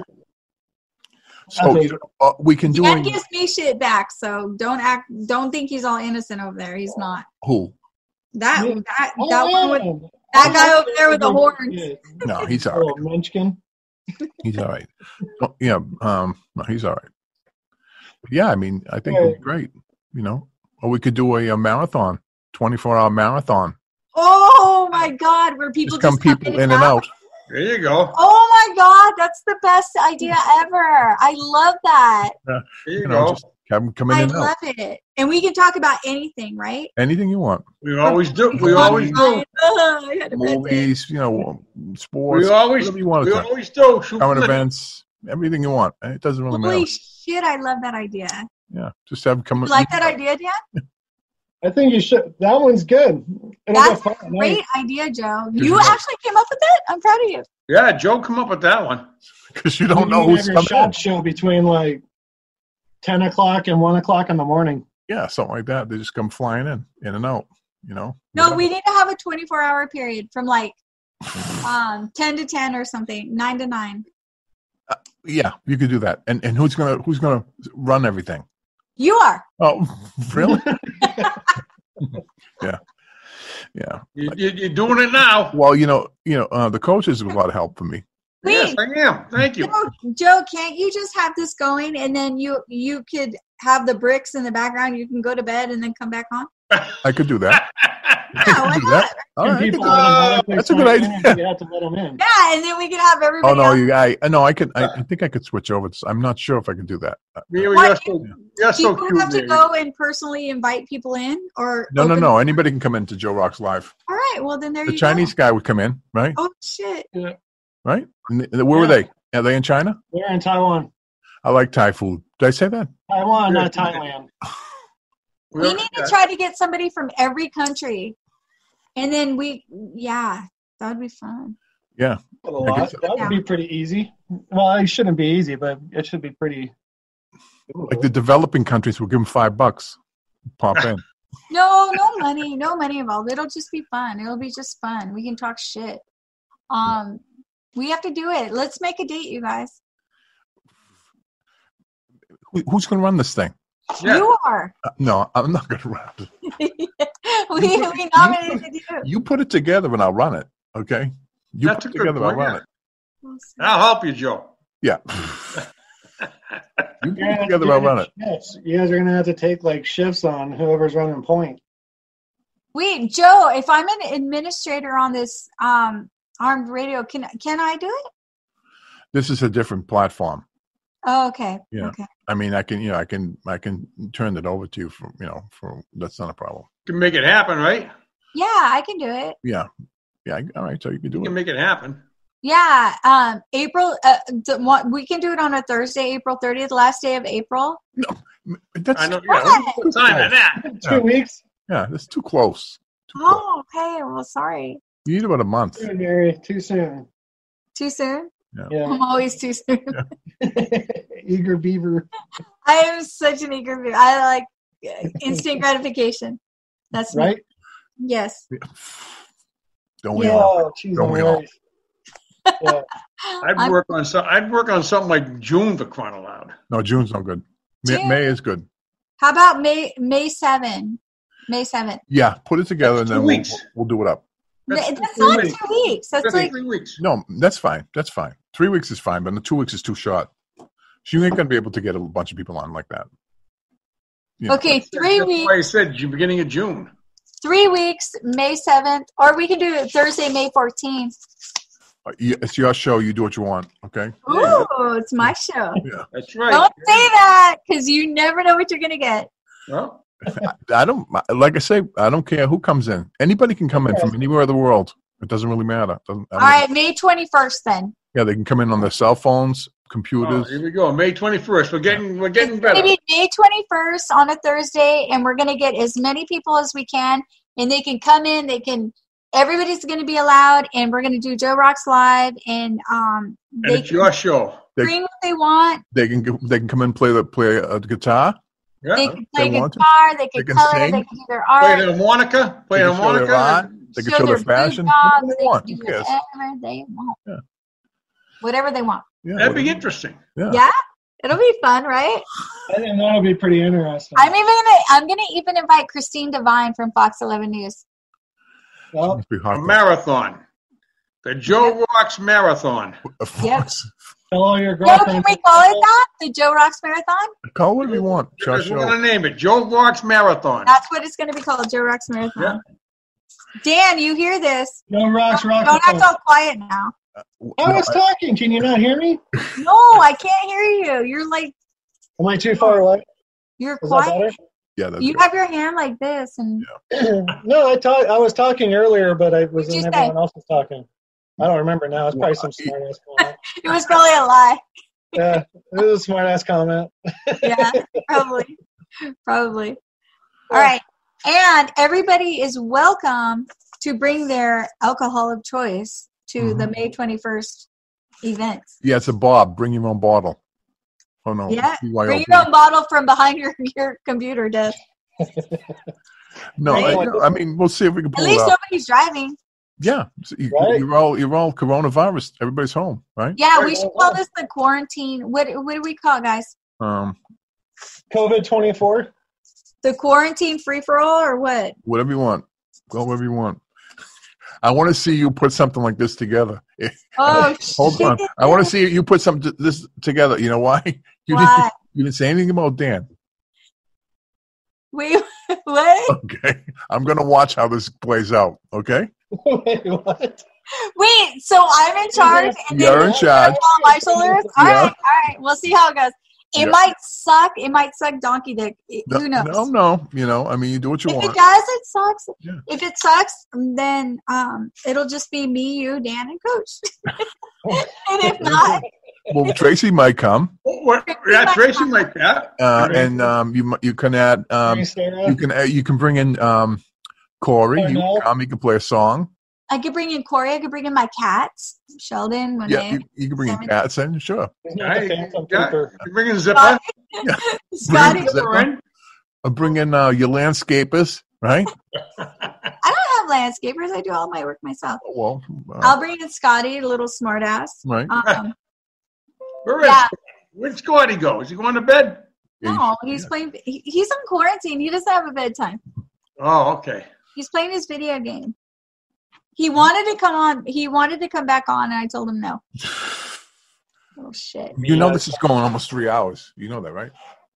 So we can do. Dan gives me shit back. So don't think he's all innocent over there. He's not. Who? That one. That guy over there with the horns. No, he's all right. Munchkin. He's all right. No, he's all right. But yeah, I mean, I think it'd be great. Or we could do a marathon, 24-hour marathon. Oh my God, where people just come in and out. There you go. Oh my God, that's the best idea ever. I love that. There you go. Just have them come in and out. I love it. And we can talk about anything, right? Anything you want. We always do. We always do. Movies, sports. We always whatever you want to talk. always do. Current events, everything you want. It doesn't really matter. Holy shit, I love that idea. Yeah, just have them come. You like that idea, Dan? I think you should. That one's good. That's a great idea, Joe. You actually came up with it? I'm proud of you. Yeah, Joe come up with that one. Because you don't know who's coming. Shot show between like 10 o'clock and 1 o'clock in the morning. Yeah, something like that. They just come flying in and out, No, we need to have a 24-hour period from like 10 to 10 or something, 9 to 9. Yeah, you could do that. And who's gonna run everything? You are. Oh, really? Yeah. You're doing it now. Well, the coaches was a lot of help for me. Yes, I am. Thank you. Joe, can't you just have this going and then you could have the bricks in the background? You can go to bed and then come back on? I could do that. Yeah, do that. All right. That's a good idea. You have to let them in. Yeah, and then we can have everybody. Oh no, I could. I think I could switch over. I'm not sure if I can do that. You're so cute, have to go and personally invite people in, or no. Anybody can come into Joe Rocks Live. All right. Well, then there you go. The Chinese guy would come in, right? Oh shit. Yeah. Right? Where were they? Are they in China? They're in Taiwan. I like Thai food. Did I say that? Taiwan, not Thailand. We need to try to get somebody from every country. And then that would be fun. Yeah. That would be pretty easy. Well, it shouldn't be easy, but it should be pretty. Like the developing countries will give them $5. Pop in. No money involved. It'll just be fun. It'll be just fun. We can talk shit. We have to do it. Let's make a date, you guys. Who's going to run this thing? Yeah. You are. No, I'm not going to run it. we nominated you. You put it together and I'll run it, okay? You put it together, I'll run it. I'll help you, Joe. Yeah. You put it together, I'll run it. Yes, you guys are going to have to take like shifts on whoever's running point. Wait, Joe, if I'm an administrator on this Armed Radio, can I do it? This is a different platform. Oh, okay. Yeah. Okay. I mean, I can turn it over to you for that's not a problem. You can make it happen, right? Yeah, I can do it. Yeah. All right. So you can do it. You can make it happen. Yeah. April. We can do it on a Thursday, April 30th, last day of April. No, that's. I know. Yeah. What time is that? 2 weeks. Yeah, that's too close. Okay. Well, sorry. You need about a month. Too soon. Too soon? Yeah. I'm always too soon. Yeah. Eager beaver. I am such an eager beaver. I like instant gratification. That's right. Me. Yes. Don't we all? Don't we all? Yeah. I'd work on something like June for crying aloud. No, June's not good. May is good. How about May 7? May 7th. Yeah, put it together and then we'll do it up. That's not 2 weeks. That's like 3 weeks. No, that's fine. 3 weeks is fine, but the 2 weeks is too short. She ain't gonna be able to get a bunch of people on like that. You know. Okay, 3 That's weeks. why I said beginning of June. 3 weeks, May 7th, or we can do it Thursday, May 14th. It's your show. You do what you want. Okay. Ooh, it's my show. Yeah. That's right. Don't say that, because you never know what you're going to get. Well, I don't like I say. I don't care who comes in. Anybody can come in from anywhere in the world. It doesn't really matter. All right, May 21st then. Yeah, they can come in on their cell phones, computers. here we go. May 21st. We're getting better. Maybe May 21st on a Thursday, and we're going to get as many people as we can, and they can come in. Everybody's going to be allowed, and we're going to do Joe Rocks Live, and they it's your show. bring what they want. They can come in and play the guitar. Yeah. They can play They want guitar, they can color, sing. they can do their Play art, the harmonica. Play They the can show their art. harmonica. They can show their fashion. jobs, Whatever they they want. can Who do cares? whatever they want. Yeah. Whatever they want. Yeah, That'd be interesting. Yeah? It'll be fun, right? I think that'll be pretty interesting. I'm gonna even invite Christine Devine from Fox 11 News. Well, Must be A hot. marathon. The Joe Rocks Marathon. Yep. hello, your Joe, can girlfriend. we call it that? The Joe Rocks Marathon? Call whatever you want. We're Show. going to name it Joe Rocks Marathon. That's what it's gonna be called, Joe Rocks Marathon. Dan, you hear this? No rocks, rock. Don't act all quiet now. I was talking. Can you not hear me? No, I can't hear you. You're like, Am I too far away? you're Is that quiet. better? Yeah, that's You good. have your hand like this, and No, I was talking earlier, but I was What'd you when say? everyone else was talking. I don't remember now. It's probably some smart ass comment. it was probably a lie. Yeah, it was a smart ass comment. Yeah, probably. All right. And everybody is welcome to bring their alcohol of choice to the May 21st event. Yeah, it's a Bob. Bring your own bottle. Oh no. Yeah. BYOB. Bring your own bottle from behind your computer desk. No, I mean we'll see if we can At pull it least out. nobody's driving. Yeah, so you're all coronavirus. Everybody's home, right? Yeah, we should call this the quarantine. What do we call it, guys? COVID 24. The quarantine free for all, or what? Whatever you want. Go wherever you want. I want to see you put something like this together. Oh, Hold on. I want to see you put this together. You know why? Why? You didn't say anything about Dan. Wait, what? Okay. I'm going to watch how this plays out. Okay? Wait, what? Wait, so I'm in charge? And You're then in charge. all my shoulders? All Yeah. right. We'll see how it goes. It Yeah. might suck. It might suck donkey dick. Who knows? No. You know, I mean, you do what you If want. it does, it sucks. Yeah. If it sucks, then it'll just be me, you, Dan, and Coach. And if not, Well, Tracy might come. Yeah, Tracy like that. And you can add you can bring in Corey. You can play a song. I could bring in Corey. I could bring in my cats, Sheldon, Monet. Yeah, you can bring in cats in. Sure. You bring in Zipper. Scotty. Bring in your landscapers, right? I don't have landscapers. I do all my work myself. Well, I'll bring in Scotty, a little smartass. right. Where'd Scotty go? Is he going to bed? No, he's playing. He's on quarantine. He doesn't have a bedtime. Oh, okay. He's playing his video game. He wanted to come on. He wanted to come back on, and I told him no. Oh shit! You know this is going almost 3 hours. You know that, right?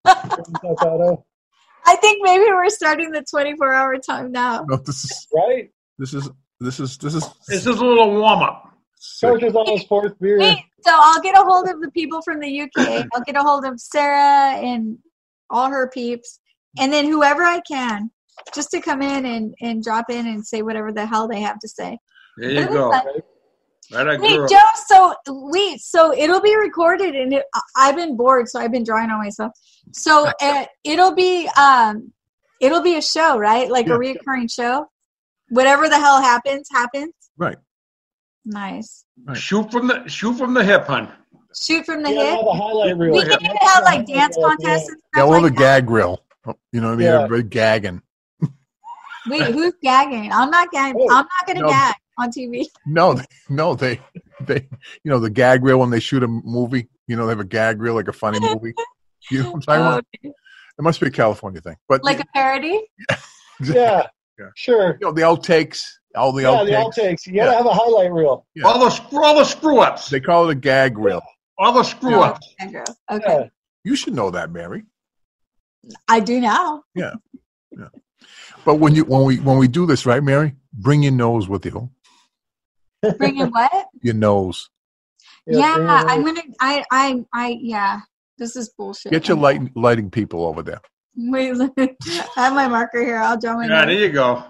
I think maybe we're starting the 24-hour time now. No, this is right. This is This is a little warm up. Coach is on his fourth beer. Wait, so I'll get a hold of the people from the UK. I'll get a hold of Sarah and all her peeps, and then whoever I can, just to come in and drop in and say whatever the hell they have to say. There you go. Wait, Joe. So it'll be recorded, and I've been bored, so I've been drawing on myself. So it'll be a show, right? Like a reoccurring show. Whatever the hell happens. right. Nice. Right. Shoot from the hip, hon. Shoot from the Yeah, hip. the highlight reel. We can even have like dance contests and Yeah, stuff well, the like that. gag reel. You know what I mean? Yeah. Everybody gagging. Wait, who's gagging? I'm not gagging. I'm not going to No. gag on TV. No, they, you know, the gag reel when they shoot a movie. You know, they have a gag reel like a funny movie. You know what I'm talking about? Okay. It must be a California thing, but Like a parody? Yeah, sure. you know, the outtakes, all the Yeah, outtakes. the outtakes. You gotta have a highlight reel. Yeah. All the screw ups. They call it a gag reel. All the screw ups. Andrew. Okay. You should know that, Mary. I do now. Yeah. But when we do this, right, Mary? Bring your nose with you. Bring in what? Your nose. Yeah, I'm gonna. Yeah. This is bullshit. Get your lighting people over there. Wait, I have my marker here. I'll draw my Yeah, there you go.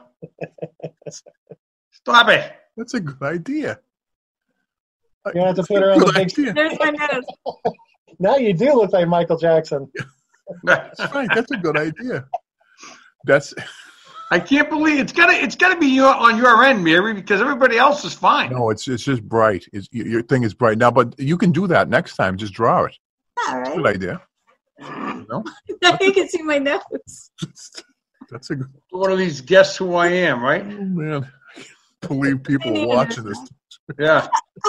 Stop it. That's a good idea. You have to put her on the big idea. There's my nose. Now you do look like Michael Jackson. That's right. That's a good idea. I can't believe it's gotta be on your end, Mary, because everybody else is fine. No, it's just bright. Your thing is bright now, but you can do that next time. Just draw it. All right. Good idea. No? Now you can see my nose. That's a good. One of these guess who I am, right? Oh, man, I can't believe people are watching this. Yeah.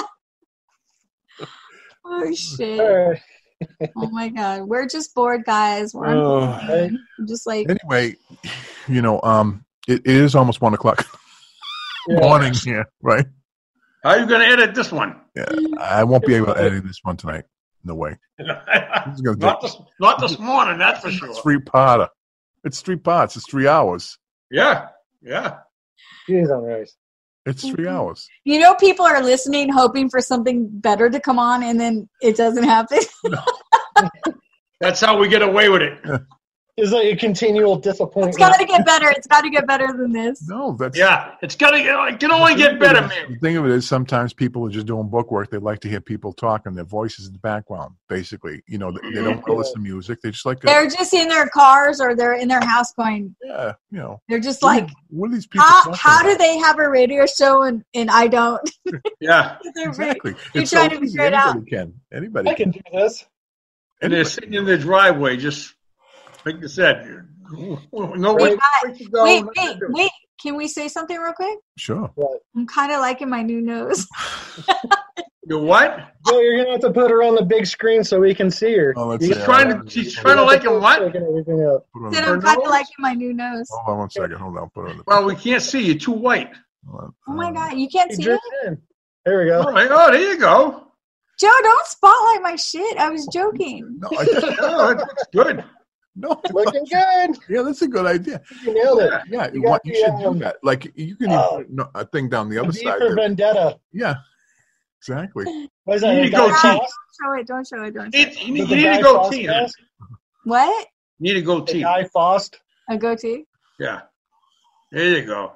Oh shit. Oh my god. We're just bored, guys. We're just like anyway, it is almost 1 o'clock morning here, right? How are you gonna edit this one? Yeah, I won't be able to edit this one tonight. No way. Not this morning, that's for sure. It's 3-parter. It's 3 parts. It's 3 hours. Yeah. Jeez, on rice. It's 3 hours. People are listening, hoping for something better to come on, and then it doesn't happen. That's how we get away with it. It's like a continual disappointment. It's got to get better. It's got to get better than this. No, that's it's got to. It can only get better, man. The thing of it is, sometimes people are just doing book work. They like to hear people talking, their voices in the background. Basically, they don't want to listen to music. They just like. They're just in their cars or they're in their house going. Yeah, They're just like. What are these people? How do they have a radio show and I don't? Yeah, exactly. You're trying to figure it out. Anybody can do this. And they're sitting in their driveway, just like you said. No way. Wait. Can we say something real quick? Sure. I'm kind of liking my new nose. You what? Well, you're gonna have to put her on the big screen so we can see her. She's trying to like him what? Everything up. Then I'm kind of liking my new nose. Hold on 1 second. Hold on. Put it on the. Well, we can't see. You're too white. Oh my god, you can't see it? There we go. All right. Oh, there you go. Joe, don't spotlight my shit. I was joking. No, that's good. No, looking good. Yeah, that's a good idea. You nailed it. Yeah, you should do that. Like you can even put a thing down the other V side. for Vendetta. Yeah, exactly. What is that? You need to go T. Don't show it. You need to go T. What? You need to go T. Guy Fawkes. A goatee? Yeah. There you go.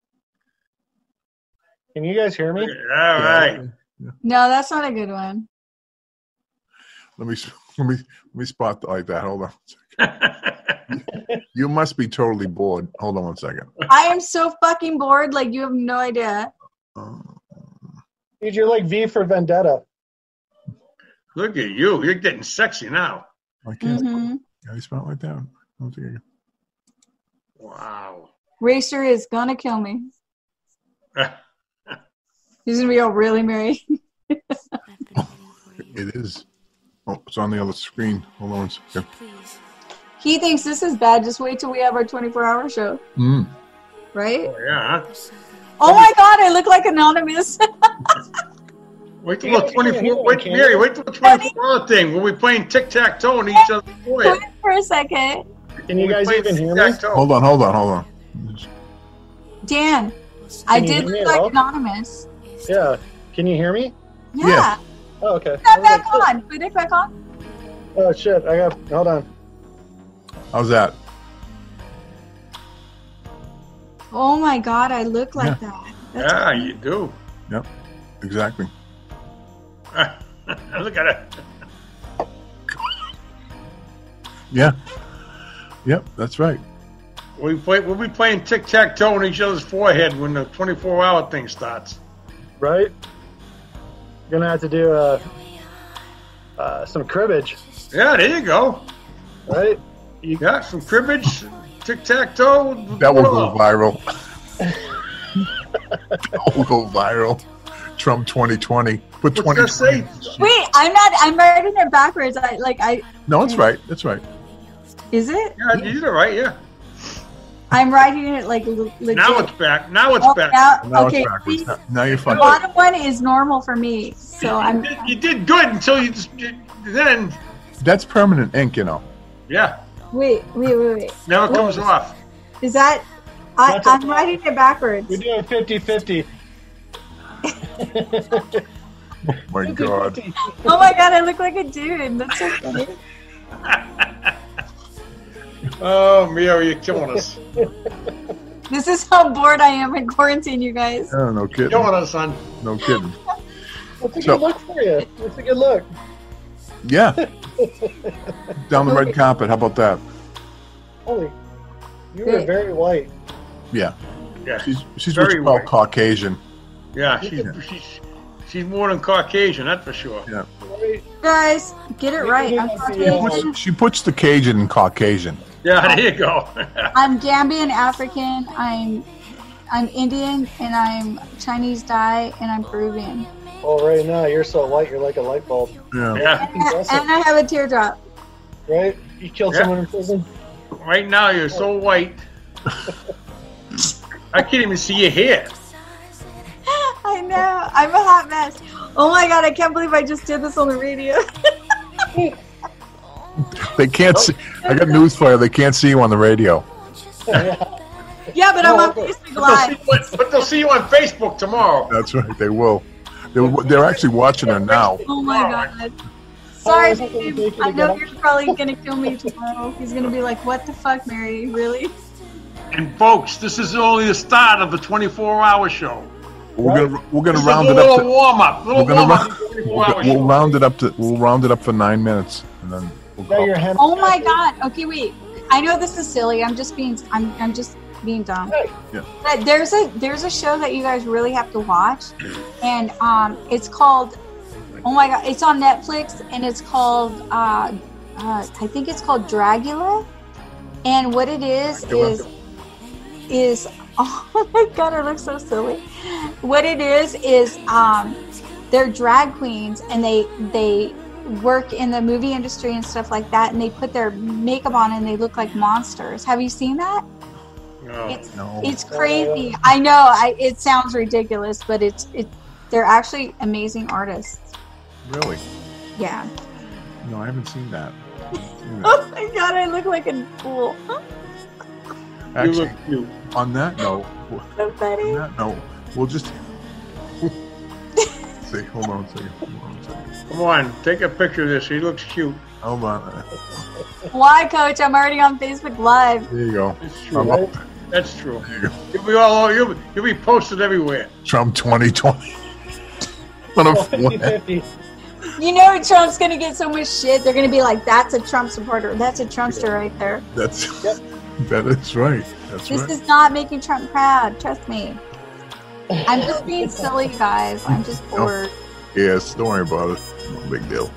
Can you guys hear me? All right. No, that's not a good one. Let me spot like that. Hold on. You must be totally bored. Hold on 1 second. I am so fucking bored. Like you have no idea. Dude, you're like V for Vendetta. Look at you. You're getting sexy now. I can't. Can you spot like that? Wow. Racer is gonna kill me. He's gonna be all really married. It is. Oh, it's on the other screen. Hold on 1 second. He thinks this is bad. Just wait till we have our 24-hour show. Right? Oh, yeah. Oh my God, I look like Anonymous. Wait till the 24. Wait till the 24-hour thing. We'll be playing tic-tac-toe on each other's forehead. Wait for a second. Can you guys even hear me? Hold on. Dan, I did look like Anonymous. Yeah. Can you hear me? Yeah. Oh, okay. Put that back on. Put it back on. Oh, shit. Hold on. How's that? Oh my God, I look like that. Yeah, you do. Yep. Exactly. Look at it. Yeah. Yep, that's right. We'll be playing tic-tac-toe on each other's forehead when the 24-hour thing starts. Right? You're gonna have to do some cribbage. Yeah, there you go. Right? You got some cribbage, tic-tac-toe. That will go viral. That will go viral. Trump 2020. Put 2020. Wait, I'm writing it backwards. No, it's right. That's right. Is it? Yeah, you're right. Yeah. I'm writing it like legit. Now it's back. Now it's back. Now Okay, it's backwards. see, Now you're the fucking. bottom one is normal for me, so I'm. You did good until then. That's permanent ink, you know. Yeah. Wait. Never comes off. Is that? I'm writing it backwards. We're doing 50-50. Oh my god. Oh my god, I look like a dude. That's so funny. Oh, Mary, you're killing us. This is how bored I am in quarantine, you guys. Oh, no kidding. Killing us, son. No kidding. That's a good look for you. That's a good look. Yeah. Down the red carpet. How about that? Holy, you were very white. Yeah. Yeah. She's very what you call white. Caucasian. Yeah, she's more than Caucasian, that's for sure. Yeah. Guys, get it right. I'm Caucasian. She puts the Cajun in Caucasian. Yeah, there you go. I'm Gambian African. I'm Indian, and I'm Chinese dye, and I'm Peruvian. Oh, right now you're so white, you're like a light bulb. Yeah. And I have a teardrop. Right? You killed someone in prison? Right now, you're so white. I can't even see your hair. I know. I'm a hot mess. Oh my god, I can't believe I just did this on the radio. They can't see. I got news for you. They can't see you on the radio. Yeah, but I'm on Facebook Live. But they'll see you on Facebook tomorrow. That's right. They will. They're actually watching her now. Oh my god. Sorry, babe. I know you're probably gonna kill me tomorrow. He's gonna be like, "What the fuck, Mary? Really?" And folks, this is only the start of the 24-hour show. We're gonna This is round a it up. little warm-up. We'll round it up for 9 minutes, and then we'll go. Oh my god. Okay, wait. I know this is silly. I'm just being dumb. Yeah. But there's a show that you guys really have to watch, and it's called. Oh my god! It's on Netflix, and it's called. I think it's called Dragula, and what it is. Oh my god! I look so silly. What it is they're drag queens, and they work in the movie industry and stuff like that, and they put their makeup on and they look like monsters. Have you seen that? No. It's crazy. I know. It sounds ridiculous, but they're actually amazing artists. Really? Yeah. No, I haven't seen that. Oh my god! I look like a fool. Actually, on that note, So funny. we'll just see. Hold on a second. Come on, take a picture of this. He looks cute. Hold on. Why, Coach? I'm already on Facebook Live. There you go. That's true. That's true. You'll be posted everywhere. Trump 2020. You know Trump's gonna get so much shit. They're gonna be like, "That's a Trump supporter. That's a Trumpster right there." That is right. That's This right. is not making Trump proud. Trust me. I'm just being silly, guys. I'm just bored. Yes, don't worry about it. No big deal.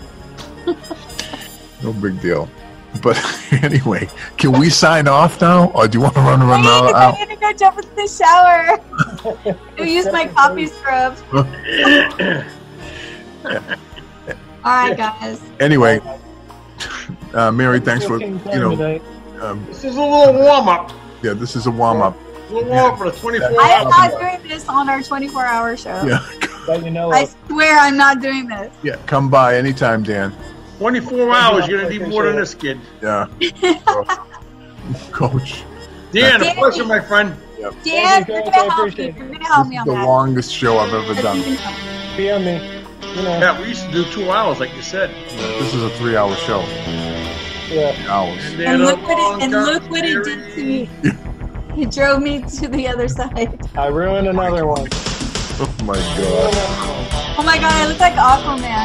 No big deal. But anyway, can we sign off now, or do you want to run around I'm out? gonna go jump into the shower. Go use my coffee scrub. All right, guys. Anyway, Mary, thanks for This is a little warm-up. Yeah, this is a warm-up. A little warm-up for the 24 I am hours. not doing this on our 24-hour show. Yeah. I swear I'm not doing this. Yeah, come by anytime, Dan. 24 hours, you're going to need more than this kid. Yeah. Coach. Dan, a pleasure, my friend. Dan, you're gonna help me. You're gonna help me on The that. longest show I've ever done. Be on me. Yeah, we used to do 2 hours, like you said. This is a 3-hour show. Yeah. 3 hours. And look what it did to me. It drove me to the other side. I ruined another one. Oh my god. Oh my god, I look like Aquaman.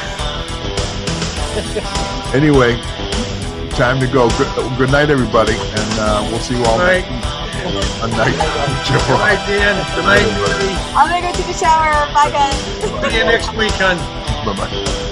Anyway, time to go. Good night, everybody, and we'll see you all Good night. a night. Good night, Dan. Good night, Rudy. I'm gonna go take a shower. Bye, guys. See you next week, hon. Bye-bye.